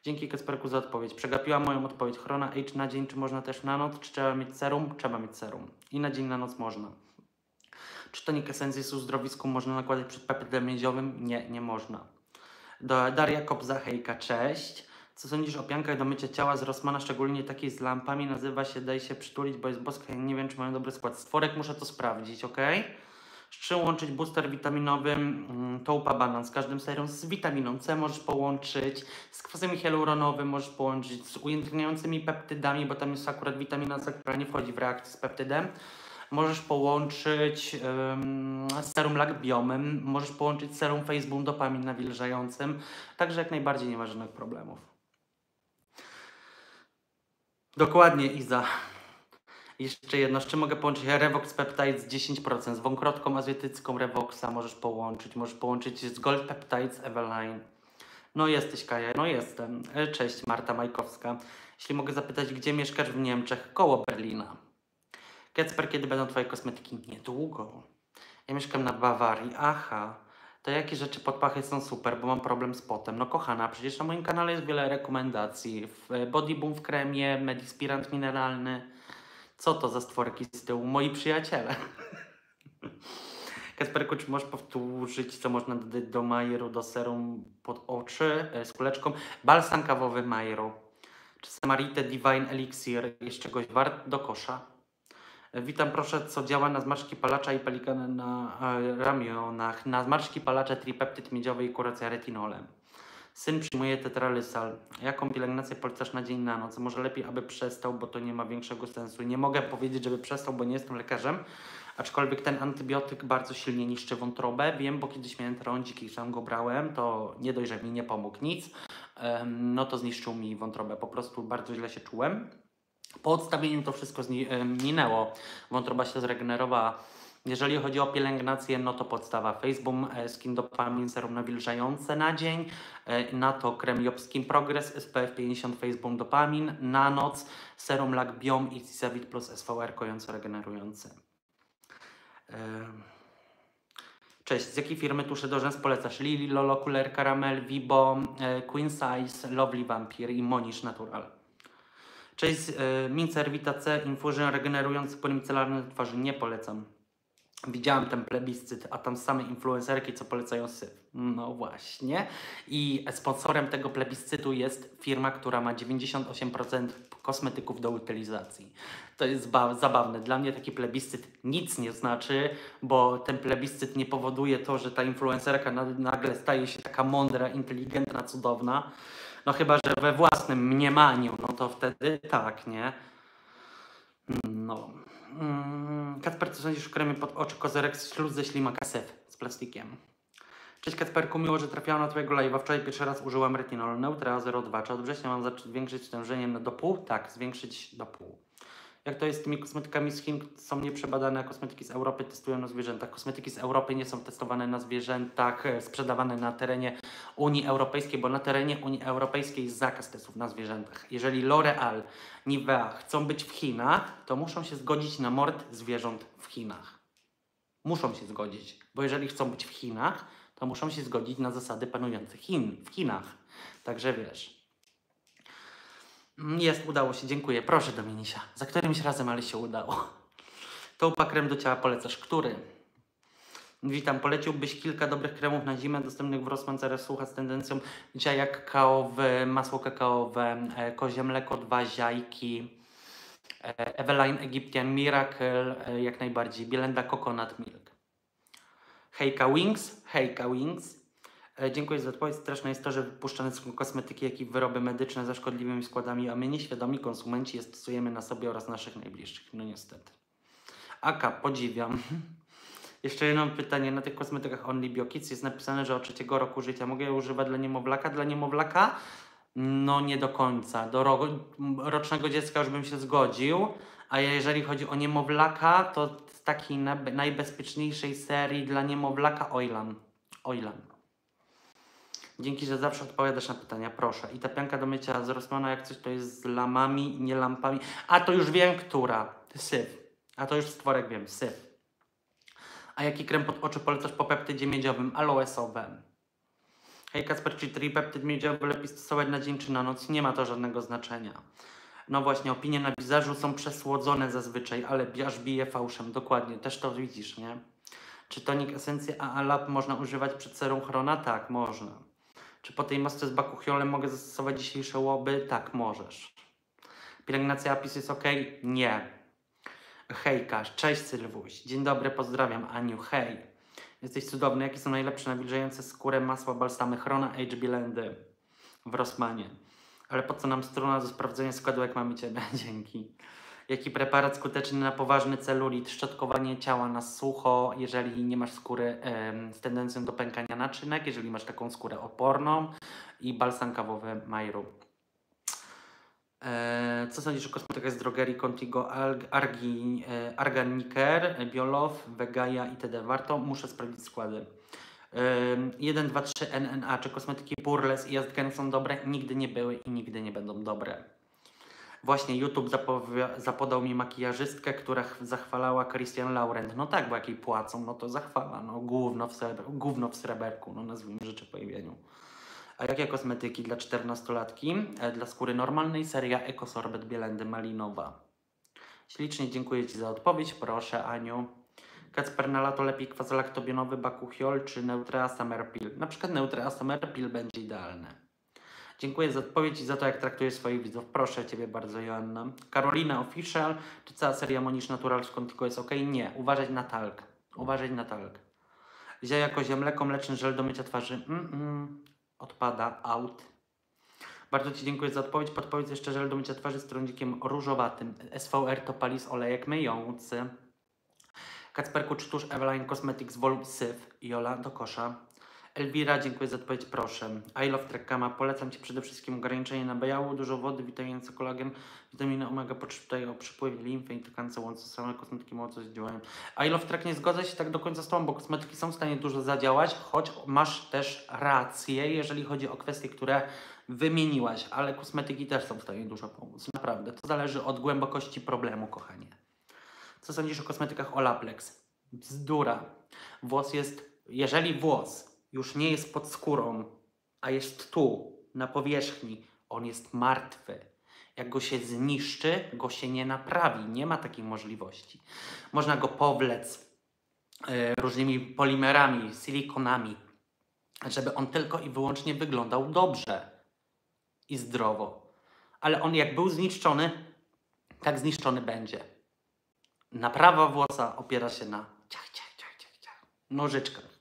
Dzięki Kacperku za odpowiedź. Przegapiłam moją odpowiedź. Chrona Age na dzień, czy można też na noc? Czy trzeba mieć serum? Trzeba mieć serum. I na dzień, na noc można. Czy tonik Essentials uzdrowisku można nakładać przed peptydem miedziowym? Nie, nie można. Daria Kobza, hejka, cześć. Co sądzisz o piankach do mycia ciała z Rossmana, szczególnie takiej z lampami? Nazywa się Daj się przytulić, bo jest boska. Ja nie wiem, czy mają dobry skład. Stworek muszę to sprawdzić, ok? Z czym łączyć booster witaminowy Toupa Banan? Z każdym serem z witaminą C możesz połączyć, z kwasem hialuronowym możesz połączyć, z ujędrniającymi peptydami, bo tam jest akurat witamina C, która nie wchodzi w reakcję z peptydem. Możesz połączyć z serum Lacbiomem, możesz połączyć z serum Face Dopamin nawilżającym, także jak najbardziej nie ma żadnych problemów. Dokładnie, Iza. Jeszcze jedno, z czym mogę połączyć? Revox Peptides 10%, z wąkrotką azjatycką Revoxa możesz połączyć z Gold Peptides Eveline. No jesteś, Kaja, no jestem. Cześć, Marta Majkowska. Jeśli mogę zapytać, gdzie mieszkasz w Niemczech? Koło Berlina. Kacper, kiedy będą twoje kosmetyki? Niedługo. Ja mieszkam na Bawarii. Aha. To jakie rzeczy pod pachy są super, bo mam problem z potem. No kochana, przecież na moim kanale jest wiele rekomendacji. Body Boom w kremie, Medispirant mineralny. Co to za stworki z tyłu? Moi przyjaciele. Kasperku, czy możesz powtórzyć, co można dodać do Majeru, do serum pod oczy z kuleczką? Balsam kawowy Majeru. Czy Samarite Divine Elixir jest czegoś wart do kosza? Witam, proszę, co działa na zmarszczki palacza i pelikany na ramionach. Na zmarszczki palacza tripeptyd miedziowy i kuracja retinolem. Syn przyjmuje tetralysal. Jaką pielęgnację polecasz na dzień, na noc? Może lepiej, aby przestał, bo to nie ma większego sensu. Nie mogę powiedzieć, żeby przestał, bo nie jestem lekarzem. Aczkolwiek ten antybiotyk bardzo silnie niszczy wątrobę. Wiem, bo kiedyś miałem trądzik i sam go brałem. To nie dość, że mi nie pomógł nic. No to zniszczył mi wątrobę. Po prostu bardzo źle się czułem. Po odstawieniu to wszystko minęło. Wątroba się zregenerowała. Jeżeli chodzi o pielęgnację, no to podstawa Faceboom, Skin Dopamin, serum nawilżające na dzień, na to krem Job Skin Progress, SPF 50 Faceboom Dopamin, na noc serum Lacbiom i Cisavit plus SVR kojąco regenerujący. Cześć, z jakiej firmy tusze do rzęs polecasz? Lily, Lolo, Cooler, Caramel, Vibo, Queen Size, Lovely Vampire i Monish Natural. Cześć, Mincer Vita C, Infusion regenerujący płyn micelarny do twarzy. Nie polecam. Widziałam ten plebiscyt, a tam same influencerki, co polecają syf. No właśnie. I sponsorem tego plebiscytu jest firma, która ma 98% kosmetyków do utylizacji. To jest zabawne. Dla mnie taki plebiscyt nic nie znaczy, bo ten plebiscyt nie powoduje to, że ta influencerka nagle staje się taka mądra, inteligentna, cudowna. No chyba, że we własnym mniemaniu, no to wtedy tak, nie? No. Kacper, co sądzisz o kremie pod oczy Kozerex śluz ze ślimaka syf z plastikiem? Cześć Kacperku, miło, że trafiłam na twojego live'a. Wczoraj pierwszy raz użyłam retinol Neutra 02. Czy od września mam zwiększyć stężenie do pół? Tak, zwiększyć do pół. Jak to jest z tymi kosmetykami z Chin? Są nieprzebadane, kosmetyki z Europy testują na zwierzętach. Kosmetyki z Europy nie są testowane na zwierzętach, sprzedawane na terenie Unii Europejskiej, bo na terenie Unii Europejskiej jest zakaz testów na zwierzętach. Jeżeli L'Oreal, Nivea chcą być w Chinach, to muszą się zgodzić na mord zwierząt w Chinach. Muszą się zgodzić, bo jeżeli chcą być w Chinach, to muszą się zgodzić na zasady panujące w Chinach. Także wiesz. Jest, udało się, dziękuję. Proszę Dominisia. Za którymś razem, ale się udało. Toupa krem do ciała polecasz. Który? Witam, poleciłbyś kilka dobrych kremów na zimę dostępnych w Rossmann CRS Słucha z tendencją dzisiaj jak kakaowe, masło kakaowe, kozie mleko 2 ziajki, Eveline Egyptian Miracle, jak najbardziej, Bielenda Coconut Milk. Hejka Wings, hejka Wings. Dziękuję za odpowiedź. Straszne jest to, że wypuszczane są kosmetyki, jak i wyroby medyczne ze szkodliwymi składami, a my nieświadomi konsumenci je stosujemy na sobie oraz naszych najbliższych. No niestety. Aka, podziwiam. Jeszcze jedno pytanie. Na tych kosmetykach Only Bio Kids jest napisane, że od 3 roku życia mogę je używać dla niemowlaka. Dla niemowlaka? No nie do końca. Do rocznego dziecka już bym się zgodził. A jeżeli chodzi o niemowlaka, to z takiej najbezpieczniejszej serii dla niemowlaka Oilan. Dzięki, że zawsze odpowiadasz na pytania, proszę. I ta pianka do mycia z Rossmana, jak coś, to jest z lamami, nie lampami. A to już wiem, która. Syf. A to już stworek wiem, syf. A jaki krem pod oczy polecasz po peptydzie miedziowym? Aloesowym. Hej Kacper, czy tripeptyd miedziowy lepiej stosować na dzień czy na noc? Nie ma to żadnego znaczenia. No właśnie, opinie na wizażu są przesłodzone zazwyczaj, ale aż bije fałszem, dokładnie, też to widzisz, nie? Czy tonik esencji AA Lab można używać przed serum Chrona? Tak, można. Czy po tej masce z bakuchiolem mogę zastosować dzisiejsze łoby? Tak, możesz. Pielęgnacja Apis jest ok? Nie. Hejka, cześć Sylwuś. Dzień dobry, pozdrawiam Aniu, hej. Jesteś cudowny. Jakie są najlepsze nawilżające skórę masła balsamy Chrona HB Lendy w Rossmanie? Ale po co nam strona do sprawdzenia składu, jak mamy Ciebie? Dzięki. Jaki preparat skuteczny na poważny celulit? Szczotkowanie ciała na sucho, jeżeli nie masz skóry z tendencją do pękania naczynek, jeżeli masz taką skórę oporną i balsam kawowy Majru. Co sądzisz o kosmetykach z drogerii Contigo, Arganiker, Biolow, Vegaia itd.? Warto? Muszę sprawdzić składy. 1, 2, 3 NNA. Czy kosmetyki Pureless i Justgen są dobre? Nigdy nie były i nigdy nie będą dobre. Właśnie YouTube zapodał mi makijażystkę, która zachwalała Christian Laurent. No tak, bo jak jej płacą, no to zachwala. No gówno w sreberku, no nazwijmy rzeczy po imieniu. A jakie kosmetyki dla 14-latki? Dla skóry normalnej seria Ecosorbet Bielendy Malinowa. Ślicznie dziękuję Ci za odpowiedź. Proszę, Aniu. Kacper, na lato lepiej kwas laktobionowy Bakuchiol czy Neutrea Summer Pill? Na przykład Neutrea Summer Pill będzie idealne. Dziękuję za odpowiedź i za to, jak traktujesz swoich widzów. Proszę Ciebie bardzo, Joanna. Karolina Official. Czy cała seria Monish Natural z Contigo jest ok? Nie. Uważać na talk. Uważać na talk. Zieja kozie mleko, mleczny żel do mycia twarzy. Odpada. Out. Bardzo Ci dziękuję za odpowiedź. Podpowiedz jeszcze żel do mycia twarzy z trądzikiem różowatym. SVR to palis olejek myjący. Kacperku, czy tuż Eveline Cosmetics Volume Syf? Jola do kosza. Elwira, dziękuję za odpowiedź, proszę. I love Trekama. Polecam Ci przede wszystkim ograniczenie nabiału, dużo wody, witaminy C, kolagen, witaminy omega, tutaj o przypływie limfy i tkance łące, same kosmetyki mogą coś działają. I love Trek, nie zgodzę się tak do końca z Tobą, bo kosmetyki są w stanie dużo zadziałać, choć masz też rację, jeżeli chodzi o kwestie, które wymieniłaś, ale kosmetyki też są w stanie dużo pomóc. Naprawdę, to zależy od głębokości problemu, kochanie. Co sądzisz o kosmetykach Olaplex? Bzdura. Włos jest, jeżeli włos już nie jest pod skórą, a jest tu, na powierzchni, on jest martwy. Jak go się zniszczy, go się nie naprawi. Nie ma takiej możliwości. Można go powlec różnymi polimerami, silikonami, żeby on tylko i wyłącznie wyglądał dobrze i zdrowo. Ale on jak był zniszczony, tak zniszczony będzie. Naprawa włosa opiera się na nożyczkach.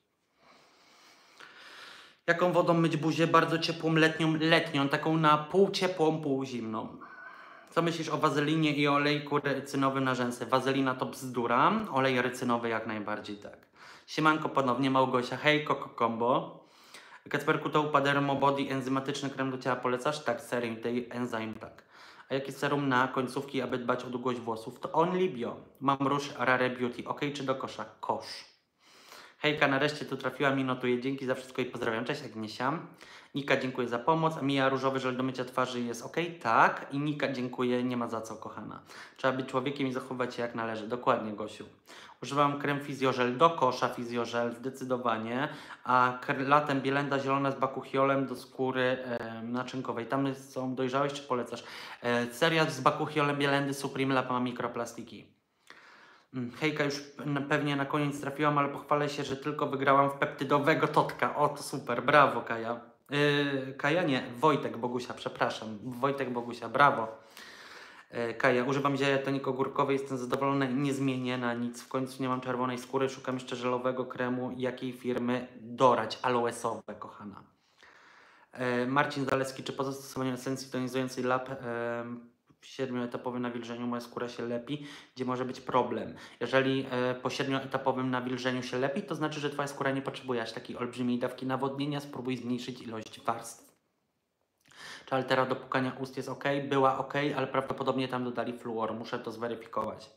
Jaką wodą myć buzię? Bardzo ciepłą, letnią, taką na pół ciepłą, pół zimną. Co myślisz o wazelinie i olejku rycynowym na rzęsy? Wazelina to bzdura, olej rycynowy jak najbardziej tak. Siemanko ponownie, Małgosia, hej, Koko Combo. Kacperku, to Upadermo Body enzymatyczny krem do ciała polecasz? Tak, serum tej enzym, tak. A jaki serum na końcówki, aby dbać o długość włosów? To Only Bio. Mam róż Rare Beauty. Ok, czy do kosza? Kosz. Hejka, nareszcie tu trafiła mi, notuję. Dzięki za wszystko i pozdrawiam. Cześć Agniesia. Nika, dziękuję za pomoc. A Mija, różowy żel do mycia twarzy jest ok? Tak. I Nika, dziękuję, nie ma za co, kochana. Trzeba być człowiekiem i zachowywać się jak należy. Dokładnie, Gosiu. Używam krem Fizjożel do kosza, Fizjożel zdecydowanie. A latem Bielenda zielona z bakuchiolem do skóry naczynkowej. Tam są dojrzałeś, czy polecasz? Seria z bakuchiolem Bielendy Supreme Lab ma mikroplastiki. Hejka, już pewnie na koniec trafiłam, ale pochwalę się, że tylko wygrałam w peptydowego Totka. O, to super, brawo Kaja. Kaja nie, Wojtek Bogusia, przepraszam. Wojtek Bogusia, brawo. Kaja, używam zieja tonik ogórkowy, jestem zadowolona i nie zmienię na nic. W końcu nie mam czerwonej skóry, szukam jeszcze żelowego kremu. Jakiej firmy? Dorać, aloesowe, kochana. Marcin Zaleski, czy po zastosowaniu esencji tonizującej Lab w 7-etapowym nawilżeniu moja skóra się lepi, gdzie może być problem? Jeżeli po 7-etapowym nawilżeniu się lepi, to znaczy, że Twoja skóra nie potrzebuje aż takiej olbrzymiej dawki nawodnienia. Spróbuj zmniejszyć ilość warstw. Czy altera do pukania ust jest ok? Była ok, ale prawdopodobnie tam dodali fluor. Muszę to zweryfikować.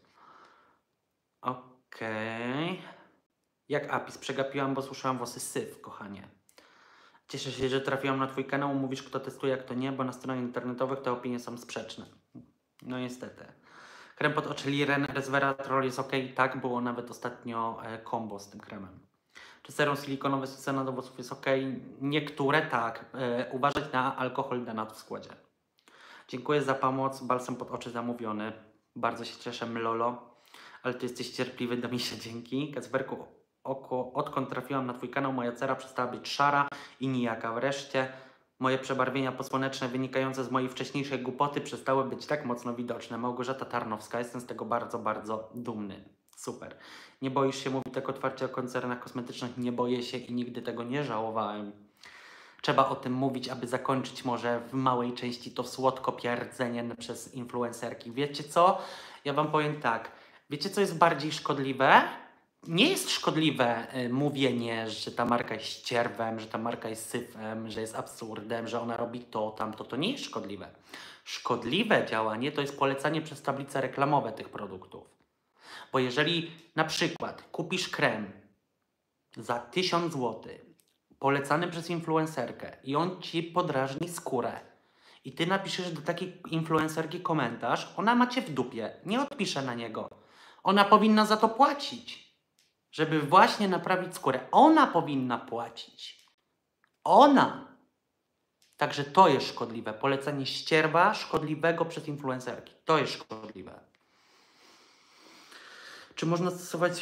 Ok. Jak Apis? Przegapiłam, bo słyszałam włosy syf, kochanie. Cieszę się, że trafiłam na Twój kanał. Mówisz, kto testuje, jak to nie, bo na stronach internetowych te opinie są sprzeczne. No niestety. Krem pod oczy Liren Resveratrol jest ok? Tak, było nawet ostatnio combo z tym kremem. Czy serum silikonowe stosowane do włosów jest ok? Niektóre tak. Uważać na alkohol denat w składzie. Dziękuję za pomoc. Balsam pod oczy zamówiony. Bardzo się cieszę, Mlolo. Ale ty jesteś cierpliwy, da mi się dzięki. Kacperku, odkąd trafiłam na twój kanał, moja cera przestała być szara i nijaka. Wreszcie moje przebarwienia posłoneczne wynikające z mojej wcześniejszej głupoty przestały być tak mocno widoczne. Małgorzata Tarnowska, jestem z tego bardzo, bardzo dumny. Super. Nie boisz się mówić tak otwarcie o koncernach kosmetycznych? Nie boję się i nigdy tego nie żałowałem. Trzeba o tym mówić, aby zakończyć może w małej części to słodko pierdzenie przez influencerki. Wiecie co? Ja wam powiem tak. Wiecie, co jest bardziej szkodliwe? Nie jest szkodliwe mówienie, że ta marka jest ścierwem, że ta marka jest syfem, że jest absurdem, że ona robi to, tamto. To nie jest szkodliwe. Szkodliwe działanie to jest polecanie przez tablice reklamowe tych produktów. Bo jeżeli na przykład kupisz krem za 1000 zł, polecany przez influencerkę i on ci podrażni skórę i ty napiszesz do takiej influencerki komentarz, ona ma cię w dupie, nie odpisze na niego. Ona powinna za to płacić, żeby właśnie naprawić skórę. Ona powinna płacić. Ona. Także to jest szkodliwe. Polecenie ścierwa szkodliwego przez influencerki. To jest szkodliwe. Czy można stosować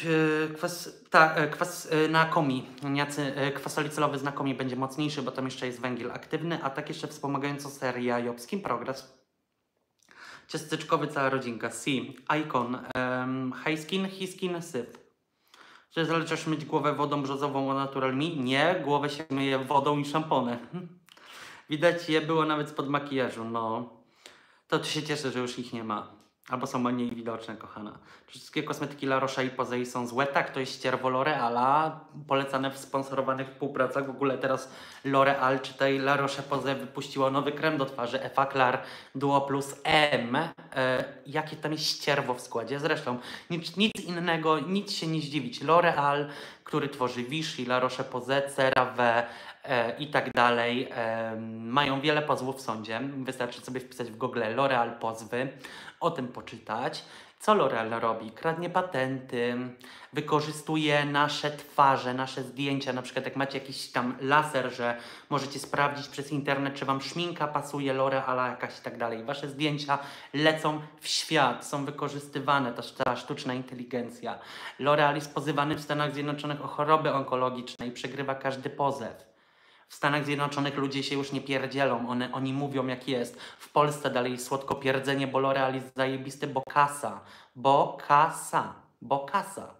kwas na komi? Kwas salicylowy z nakomi będzie mocniejszy, bo tam jeszcze jest węgiel aktywny, a tak jeszcze wspomagająco seria Jobskin Progress. Ciasteczkowy, cała rodzinka. Icon. High Skin, Hiskin, Syf. Czy zalecasz myć głowę wodą brzozową o Natural Me? Nie, głowę się myje wodą i szamponem. Widać je było nawet spod makijażu, no. To się cieszę, że już ich nie ma. Albo są mniej widoczne, kochana. Wszystkie kosmetyki La Roche i Posay są złe. Tak, to jest ścierwo L'Oreala, polecane w sponsorowanych współpracach. W ogóle teraz L'Oreal, czy tej La Roche Posay wypuściło nowy krem do twarzy, Effaclar Duo Plus M. Jakie tam jest ścierwo w składzie. Zresztą nic innego, nic się nie zdziwić. L'Oreal, który tworzy Vichy, La Roche Posay, CeraVe i tak dalej. Mają wiele pozwów w sądzie. Wystarczy sobie wpisać w Google L'Oreal pozwy, o tym poczytać. Co L'Oreal robi? Kradnie patenty, wykorzystuje nasze twarze, nasze zdjęcia. Na przykład jak macie jakiś tam laser, że możecie sprawdzić przez internet, czy wam szminka pasuje L'Oreala jakaś i tak dalej. Wasze zdjęcia lecą w świat, są wykorzystywane, ta sztuczna inteligencja. L'Oreal jest pozywany w Stanach Zjednoczonych o choroby onkologiczne i przegrywa każdy pozew. W Stanach Zjednoczonych ludzie się już nie pierdzielą, oni mówią jak jest. W Polsce dalej jest słodko pierdzenie, bo L'Oreal jest zajebisty, bo kasa. Bo kasa. Bo kasa.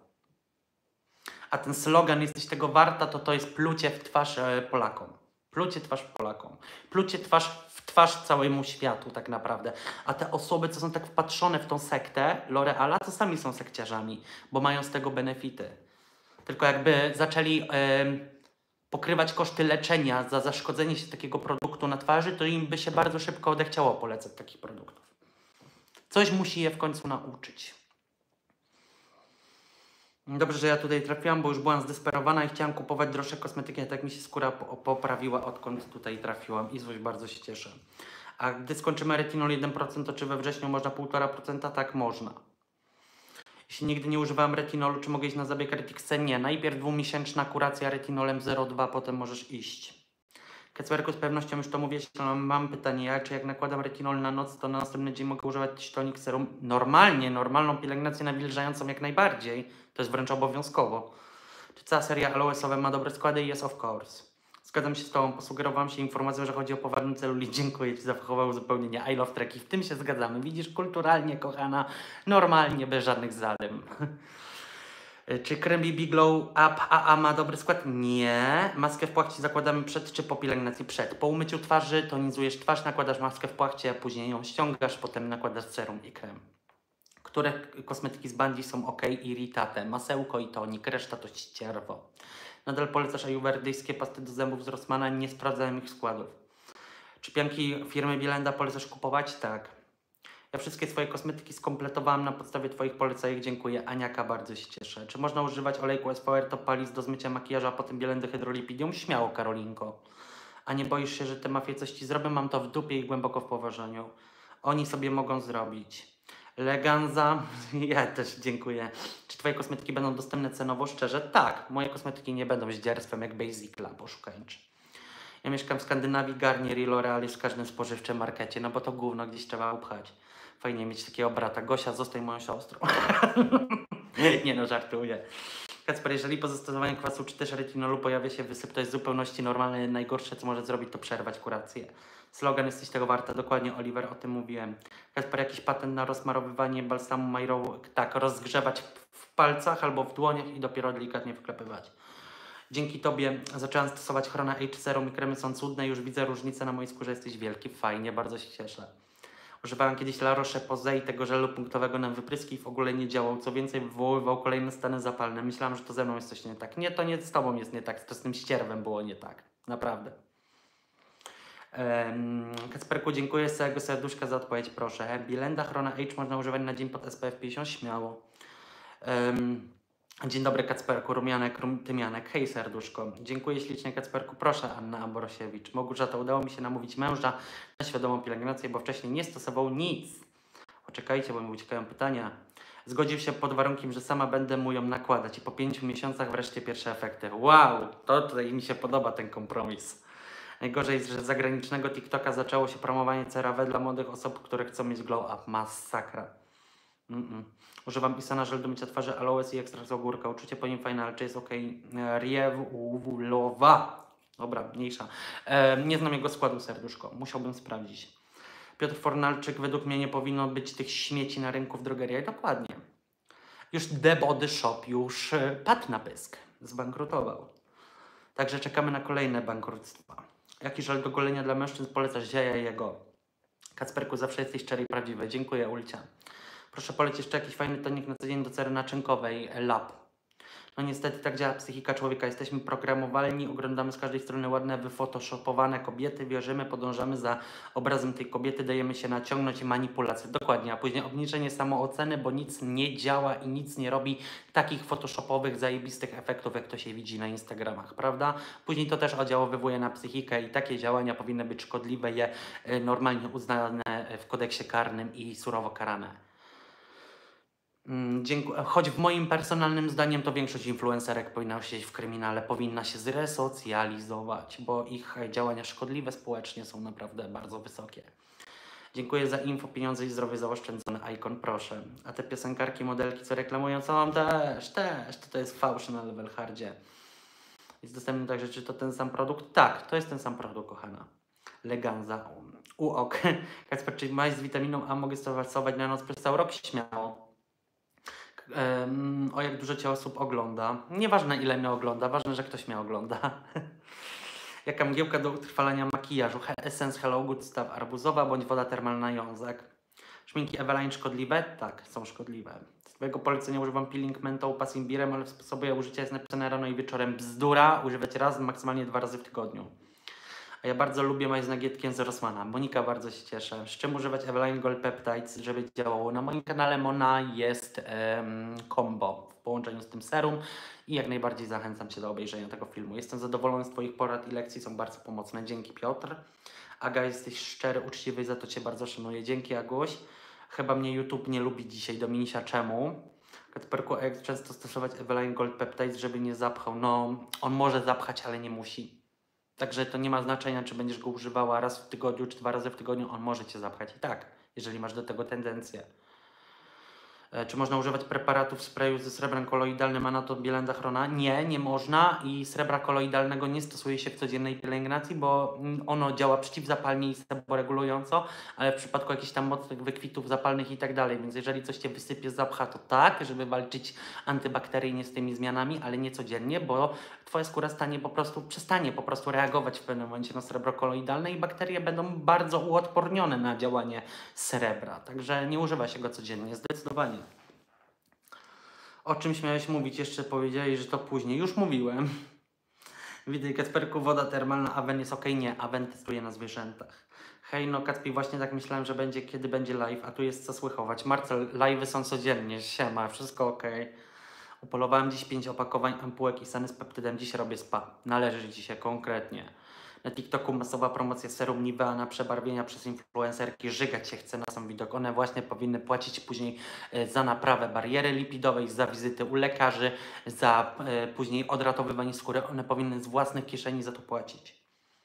A ten slogan "jesteś tego warta" to jest plucie w twarz Polakom. Plucie twarz Polakom. Plucie w twarz całemu światu tak naprawdę. A te osoby, co są tak wpatrzone w tą sektę L'Oreala, to sami są sekciarzami, bo mają z tego benefity. Tylko jakby zaczęli pokrywać koszty leczenia za zaszkodzenie się takiego produktu na twarzy, to im by się bardzo szybko odechciało polecać takich produktów. Coś musi je w końcu nauczyć. Dobrze, że ja tutaj trafiłam, bo już byłam zdesperowana i chciałam kupować droższe kosmetyki, a tak mi się skóra poprawiła, odkąd tutaj trafiłam i coś bardzo się cieszę. A gdy skończymy retinol 1%, to czy we wrześniu można 1,5%? Tak, można. Jeśli nigdy nie używałem retinolu, czy mogę iść na zabieg Retixe? Nie. Najpierw 2-miesięczna kuracja retinolem 0,2, potem możesz iść. Kacperku, z pewnością już to mówię, ale mam pytanie, czy jak nakładam retinol na noc, to na następny dzień mogę używać tonik serum? Normalnie, normalną pielęgnację nawilżającą jak najbardziej. To jest wręcz obowiązkowo. Czy cała seria aloesowa ma dobre składy? Yes, of course. Zgadzam się z Tobą, posugerowałam się informacją, że chodzi o poważny celulit. Dziękuję Ci za fachowe uzupełnienie. I love treki. W tym się zgadzamy. Widzisz, kulturalnie, kochana, normalnie, bez żadnych zadym. Czy krem BB Glow Up AA ma dobry skład? Nie. Maskę w płachcie zakładamy przed czy po pielęgnacji? Przed. Po umyciu twarzy tonizujesz twarz, nakładasz maskę w płachcie, a później ją ściągasz, potem nakładasz serum i krem. Które kosmetyki z Bandzi są ok? Irritate, masełko i tonik, reszta to ścierwo. Nadal polecasz ayurvedyjskie pasty do zębów z Rossmana? Nie sprawdzałem ich składów. Czy pianki firmy Bielenda polecasz kupować? Tak. Ja wszystkie swoje kosmetyki skompletowałam na podstawie Twoich polecajek. Dziękuję. Aniaka, bardzo się cieszę. Czy można używać olejku SPR Top Palis do zmycia makijażu, a potem Bielendy Hydrolipidium? Śmiało, Karolinko. A nie boisz się, że te mafie coś Ci zrobią? Mam to w dupie i głęboko w poważaniu. Oni sobie mogą zrobić. Leganza, ja też dziękuję. Czy twoje kosmetyki będą dostępne cenowo? Szczerze, tak. Moje kosmetyki nie będą zdzierstwem jak Basic Lab oszukańczy. Ja mieszkam w Skandynawii, Garnier i L'Oreal jest w każdym spożywczym markecie, no bo to gówno gdzieś trzeba upchać. Fajnie mieć takiego brata. Gosia, zostań moją siostrą. Nie no, żartuję. Kacper, jeżeli po zastosowaniu kwasu czy też retinolu pojawia się wysyp, to jest w zupełności normalne. Najgorsze, co może zrobić, to przerwać kurację. Slogan jesteś tego warta. Dokładnie, Oliver, o tym mówiłem. Kacper, jakiś patent na rozmarowywanie balsamu majrowego? Tak, rozgrzewać w palcach albo w dłoniach i dopiero delikatnie wklepywać. Dzięki Tobie zacząłem stosować Chrona H Serum i kremy są cudne. Już widzę różnicę na mojej skórze. Jesteś wielki, fajnie, bardzo się cieszę. Używałem kiedyś La Roche-Posay i tego żelu punktowego na wypryski i w ogóle nie działał. Co więcej, wywoływał kolejne stany zapalne. Myślałam, że to ze mną jest coś nie tak. Nie, to nie z Tobą jest nie tak. To z tym ścierwem było nie tak. Naprawdę. Kacperku, dziękuję z całego serduszka za odpowiedź, proszę. Bilenda Chrona H można używać na dzień pod SPF 50? Śmiało. Dzień dobry, Kacperku, Rumianek, Tymianek. Hej, serduszko. Dziękuję ślicznie, Kacperku. Proszę, Anna Aborosiewicz. Małgorzata, udało mi się namówić męża na świadomą pielęgnację, bo wcześniej nie stosował nic. Poczekajcie, bo mi uciekają pytania. Zgodził się pod warunkiem, że sama będę mu ją nakładać i po 5 miesiącach wreszcie pierwsze efekty. Wow, to tutaj mi się podoba ten kompromis. Najgorzej jest, że z zagranicznego TikToka zaczęło się promowanie CeraVe dla młodych osób, które chcą mieć glow up. Masakra. Używam Isana żel do mycia twarzy, aloes i ekstrakt z ogórka. Uczucie po nim fajne, ale czy jest ok? Riewulowa. Dobra, mniejsza. Nie znam jego składu, serduszko. Musiałbym sprawdzić. Piotr Fornalczyk, według mnie nie powinno być tych śmieci na rynku w drogeriach. Dokładnie. Już The Body Shop już padł na pysk. Zbankrutował. Także czekamy na kolejne bankructwa. Jaki żel do golenia dla mężczyzn polecasz? Zieja jego. Kacperku, zawsze jesteś szczery i prawdziwy. Dziękuję, Ulcia. Proszę polecić jeszcze jakiś fajny tonik na co dzień do cery naczynkowej, Lab. No niestety tak działa psychika człowieka. Jesteśmy programowalni, oglądamy z każdej strony ładne, wyfotoshopowane kobiety, wierzymy, podążamy za obrazem tej kobiety, dajemy się naciągnąć i manipulacje. Dokładnie, a później obniżenie samooceny, bo nic nie działa i nic nie robi takich photoshopowych, zajebistych efektów, jak to się widzi na Instagramach, prawda? Później to też oddziaływuje na psychikę i takie działania powinny być szkodliwe, je normalnie uznane w kodeksie karnym i surowo karane. Choć w moim personalnym zdaniem to większość influencerek powinna siedzieć w kryminale, powinna się zresocjalizować, bo ich działania szkodliwe społecznie są naprawdę bardzo wysokie. Dziękuję za info, pieniądze i zdrowie zaoszczędzone. Icon, proszę. A te piosenkarki, modelki, co reklamują, co mam też. To jest fałsz na level hardzie. Jest dostępny także, czy to ten sam produkt? Tak, to jest ten sam produkt, kochana. Leganza. Uok. Kacper, czy maść z witaminą A mogę stosować na noc przez cały rok? Śmiało. O jak dużo cię osób ogląda. Nieważne ile mnie ogląda, ważne, że ktoś mnie ogląda. Jaka mgiełka do utrwalania makijażu? Essence Hello Good Stuff arbuzowa bądź woda termalna jązek. Szminki Eveline szkodliwe? Tak, są szkodliwe. Z twojego polecenia używam peeling mentol z imbirem, ale w sposobie użycia jest napisane rano i wieczorem. Bzdura, używać raz, maksymalnie 2 razy w tygodniu. A ja bardzo lubię maj z nagietkiem z Rossmana. Monika, bardzo się cieszę. Z czym używać Eveline Gold Peptides, żeby działało? Na moim kanale Mona jest combo w połączeniu z tym serum i jak najbardziej zachęcam Cię do obejrzenia tego filmu. Jestem zadowolony z Twoich porad i lekcji, są bardzo pomocne. Dzięki, Piotr. Aga, jesteś szczery, uczciwy, za to Cię bardzo szanuję. Dzięki, Aguś. Chyba mnie YouTube nie lubi dzisiaj. Dominisia, czemu? Kacperku, a jak często stosować Eveline Gold Peptides, żeby nie zapchał? No, on może zapchać, ale nie musi. Także to nie ma znaczenia, czy będziesz go używała raz w tygodniu, czy 2 razy w tygodniu. On może Cię zapchać i tak, jeżeli masz do tego tendencję. Czy można używać preparatów sprayu ze srebrem koloidalnym, a na to Bielenda Chrona? Nie, nie można i srebra koloidalnego nie stosuje się w codziennej pielęgnacji, bo ono działa przeciwzapalnie i seboregulująco, ale w przypadku jakichś tam mocnych wykwitów zapalnych i tak dalej, więc jeżeli coś Cię wysypie, zapcha, to tak, żeby walczyć antybakteryjnie z tymi zmianami, ale nie codziennie, bo Twoja skóra przestanie po prostu reagować w pewnym momencie na srebro koloidalne i bakterie będą bardzo uodpornione na działanie srebra, także nie używa się go codziennie, zdecydowanie. O czymś miałeś mówić? Jeszcze powiedziałeś, że to później. Już mówiłem. Widzę, Kacperku, woda termalna, Aven jest ok? Nie, Aven testuje na zwierzętach. Hej, no Kacpi, właśnie tak myślałem, że będzie, kiedy będzie live, a tu jest co słychować. Marcel, live'y są codziennie, siema, wszystko ok. Upolowałem dziś 5 opakowań ampułek i sany z peptydem, dziś robię spa. Należy Ci się konkretnie. Na TikToku masowa promocja serum Nivea na przebarwienia przez influencerki. Żygać się chce na sam widok. One właśnie powinny płacić później za naprawę bariery lipidowej, za wizyty u lekarzy, za później odratowywanie skóry. One powinny z własnych kieszeni za to płacić.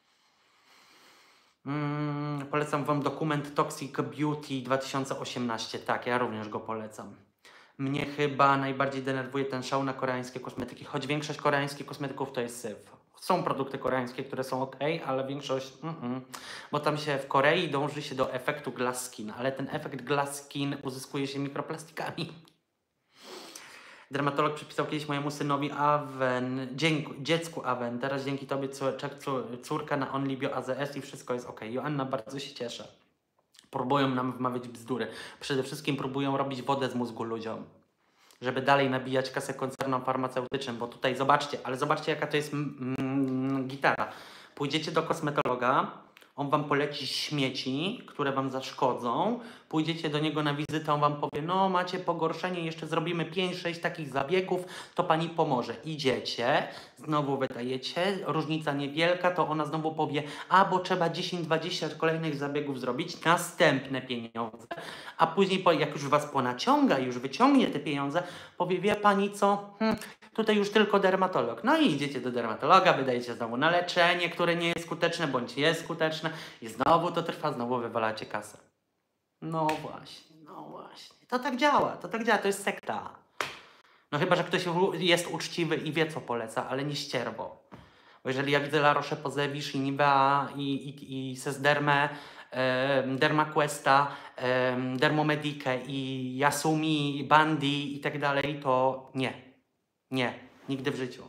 Polecam Wam dokument Toxic Beauty 2018. Tak, ja również go polecam. Mnie chyba najbardziej denerwuje ten szał na koreańskie kosmetyki, choć większość koreańskich kosmetyków to jest syf. Są produkty koreańskie, które są ok, ale większość bo tam się w Korei dąży się do efektu glass skin, ale ten efekt glass skin uzyskuje się mikroplastikami. Dermatolog przypisał kiedyś mojemu synowi Aven, dziecku Aven, teraz dzięki Tobie córka na OnlyBio AZS i wszystko jest ok. Joanna, bardzo się cieszę. Próbują nam wmawiać bzdury. Przede wszystkim próbują robić wodę z mózgu ludziom, żeby dalej nabijać kasę koncernom farmaceutycznym, bo tutaj zobaczcie jaka to jest gitara. Pójdziecie do kosmetologa, on Wam poleci śmieci, które Wam zaszkodzą, pójdziecie do niego na wizytę, on Wam powie, no macie pogorszenie, jeszcze zrobimy 5-6 takich zabiegów, to Pani pomoże. Idziecie, znowu wydajecie, różnica niewielka, to ona znowu powie, a bo trzeba 10-20 kolejnych zabiegów zrobić, następne pieniądze, a później jak już Was ponaciąga, już wyciągnie te pieniądze, powie, wie Pani co, tutaj już tylko dermatolog. No i idziecie do dermatologa, wydajecie znowu na leczenie, które nie jest skuteczne, bądź jest skuteczne i znowu to trwa, znowu wywalacie kasę. No właśnie. To tak działa, to jest sekta. No chyba, że ktoś jest uczciwy i wie, co poleca, ale nie ścierwo. Bo jeżeli ja widzę La Roche-Posay, Vichy, Nivea i Sesdermę, Dermaquesta, Dermomedikę i Yasumi, Bandy i tak dalej, to nie, nigdy w życiu.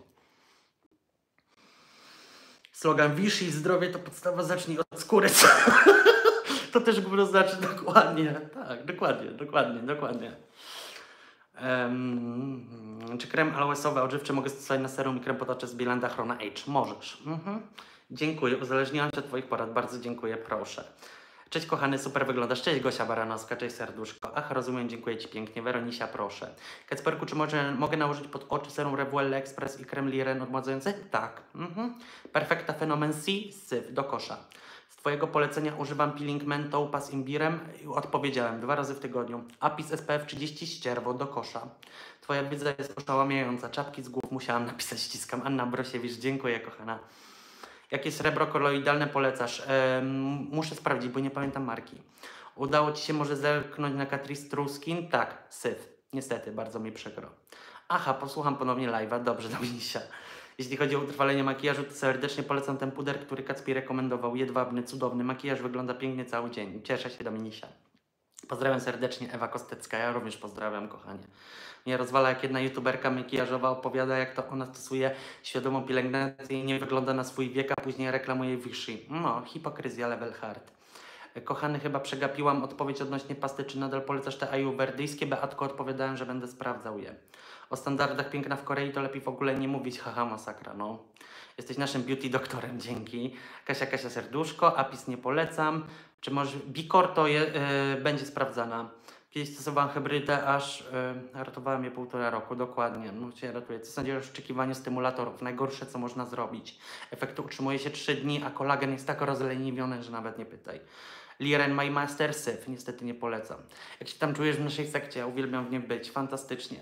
Slogan Vichy, zdrowie to podstawa, zacznij od skóry. To też gówno znaczy dokładnie. Tak, dokładnie. Czy krem aloesowy odżywczy mogę stosować na serum i krem potoczy z Bielanda Chrona Age? Możesz. Dziękuję, uzależniłam się od Twoich porad. Bardzo dziękuję, proszę. Cześć kochany, super wyglądasz. Cześć Gosia Baranowska, cześć serduszko. Ach, rozumiem, dziękuję Ci pięknie. Weronisia, proszę. Kacperku, czy mogę nałożyć pod oczy serum Revuelle Express i krem Liren odmładzający? Tak. Perfekta Fenomen C, syf, do kosza. Z Twojego polecenia używam peeling Menthopa z imbirem. Odpowiedziałem 2 razy w tygodniu. Apis SPF 30 ścierwo, do kosza. Twoja wiedza jest oszałamiająca. Czapki z głów musiałam napisać, ściskam. Anna Brosiewicz, dziękuję kochana. Jakie srebro koloidalne polecasz? Muszę sprawdzić, bo nie pamiętam marki. Udało Ci się może zerknąć na Catrice True Skin? Tak, syf. Niestety, bardzo mi przykro. Aha, posłucham ponownie live'a. Dobrze, Domisia. Jeśli chodzi o utrwalenie makijażu, to serdecznie polecam ten puder, który Kacpi rekomendował. Jedwabny, cudowny. Makijaż wygląda pięknie cały dzień. Cieszę się, Dominisia. Pozdrawiam serdecznie, Ewa Kostecka. Ja również pozdrawiam, kochanie. Mnie rozwala, jak jedna youtuberka makijażowa opowiada, jak to ona stosuje świadomą pielęgnację i nie wygląda na swój wiek, a później reklamuje Vichy. No, hipokryzja level hard. Kochany, chyba przegapiłam odpowiedź odnośnie pasty, czy nadal polecasz te ayurvedyjskie? Beatko, odpowiadałem, że będę sprawdzał je. O standardach piękna w Korei to lepiej w ogóle nie mówić, haha, masakra, no. Jesteś naszym beauty doktorem, dzięki. Kasia serduszko, Apis nie polecam. Czy może Bicor to będzie sprawdzana. Kiedyś stosowałam hybrydę, aż ratowałem je 1,5 roku, dokładnie. No Cię ratuje. Co sądzisz o oczekiwaniu stymulatorów? Najgorsze, co można zrobić. Efekt utrzymuje się 3 dni, a kolagen jest tak rozleniwiony, że nawet nie pytaj. Liren My Master Syf, niestety nie polecam. Jak się tam czujesz w naszej sekcie, ja uwielbiam w niej być, fantastycznie.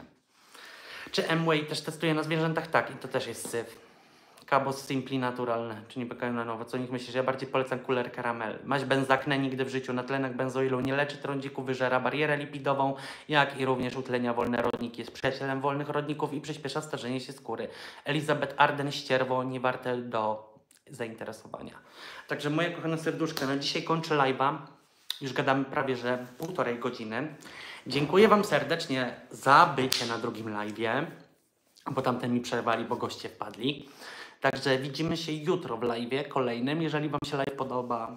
Czy M-Way też testuje na zwierzętach? Tak, i to też jest syf. Cabos Simply naturalne, czy nie pekają na nowo. Co o nich myślisz? Ja bardziej polecam Cooler Caramel. Maść benzakne nigdy w życiu. Natlenek benzoilu nie leczy trądziku, wyżera barierę lipidową, jak i również utlenia wolne rodniki. Jest przyjacielem wolnych rodników i przyspiesza starzenie się skóry. Elizabeth Arden, ścierwo, nie warte do zainteresowania. Także moje kochane serduszka, na dzisiaj kończę live'a. Już gadamy prawie, że 1,5 godziny. Dziękuję Wam serdecznie za bycie na drugim live'ie, bo tamten mi przerwali, bo goście wpadli. Także widzimy się jutro w live'ie kolejnym. Jeżeli Wam się live podoba,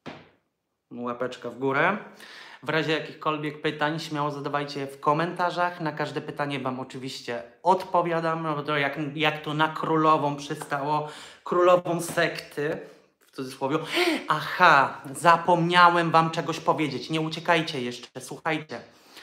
łapeczka w górę. W razie jakichkolwiek pytań, śmiało zadawajcie je w komentarzach. Na każde pytanie Wam oczywiście odpowiadam, no to jak to na królową przystało, królową sekty, w cudzysłowie. Aha, zapomniałem Wam czegoś powiedzieć. Nie uciekajcie jeszcze, słuchajcie.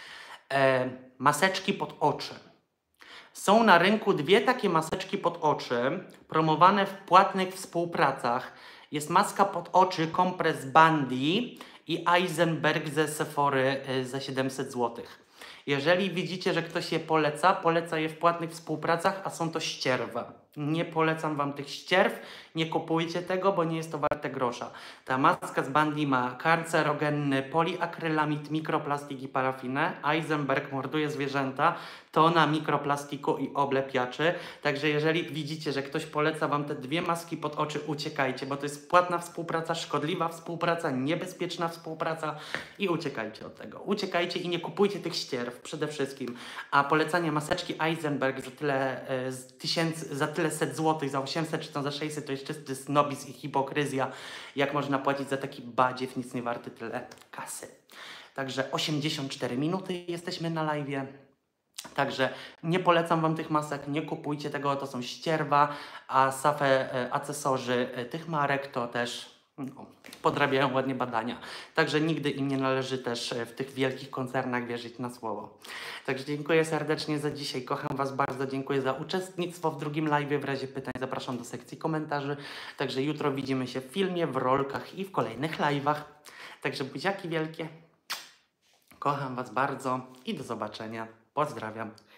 Maseczki pod oczy. Są na rynku 2 takie maseczki pod oczy, promowane w płatnych współpracach Jest maska pod oczy Compress Bandy i Eisenberg ze Sephory za 700 zł. Jeżeli widzicie, że ktoś je poleca je w płatnych współpracach, a są to ścierwa. Nie polecam Wam tych ścierw, nie kupujcie tego, bo nie jest to warte grosza. Ta maska z Bandy ma kancerogenny poliakrylamid, mikroplastik i parafinę. Eisenberg morduje zwierzęta, tona mikroplastiku i oblepiaczy. Także jeżeli widzicie, że ktoś poleca Wam te dwie maski pod oczy, uciekajcie, bo to jest płatna współpraca, szkodliwa współpraca, niebezpieczna współpraca i uciekajcie od tego. Uciekajcie i nie kupujcie tych ścierw przede wszystkim. A polecanie maseczki Eisenberg za tyle za tyle set złotych, za 800 czy tam za 600 to jest czysty snobizm i hipokryzja. Jak można płacić za taki badziew, nic nie warty tyle kasy. Także 84 minuty jesteśmy na live'ie. Także nie polecam Wam tych masek, nie kupujcie tego, to są ścierwa, a same akcesorzy tych marek to też podrabiają ładnie badania. Także nigdy im nie należy też w tych wielkich koncernach wierzyć na słowo. Także dziękuję serdecznie za dzisiaj, kocham Was bardzo, dziękuję za uczestnictwo w drugim live'ie. W razie pytań zapraszam do sekcji komentarzy. Także jutro widzimy się w filmie, w rolkach i w kolejnych live'ach. Także buziaki wielkie, kocham Was bardzo i do zobaczenia. Pozdrawiam.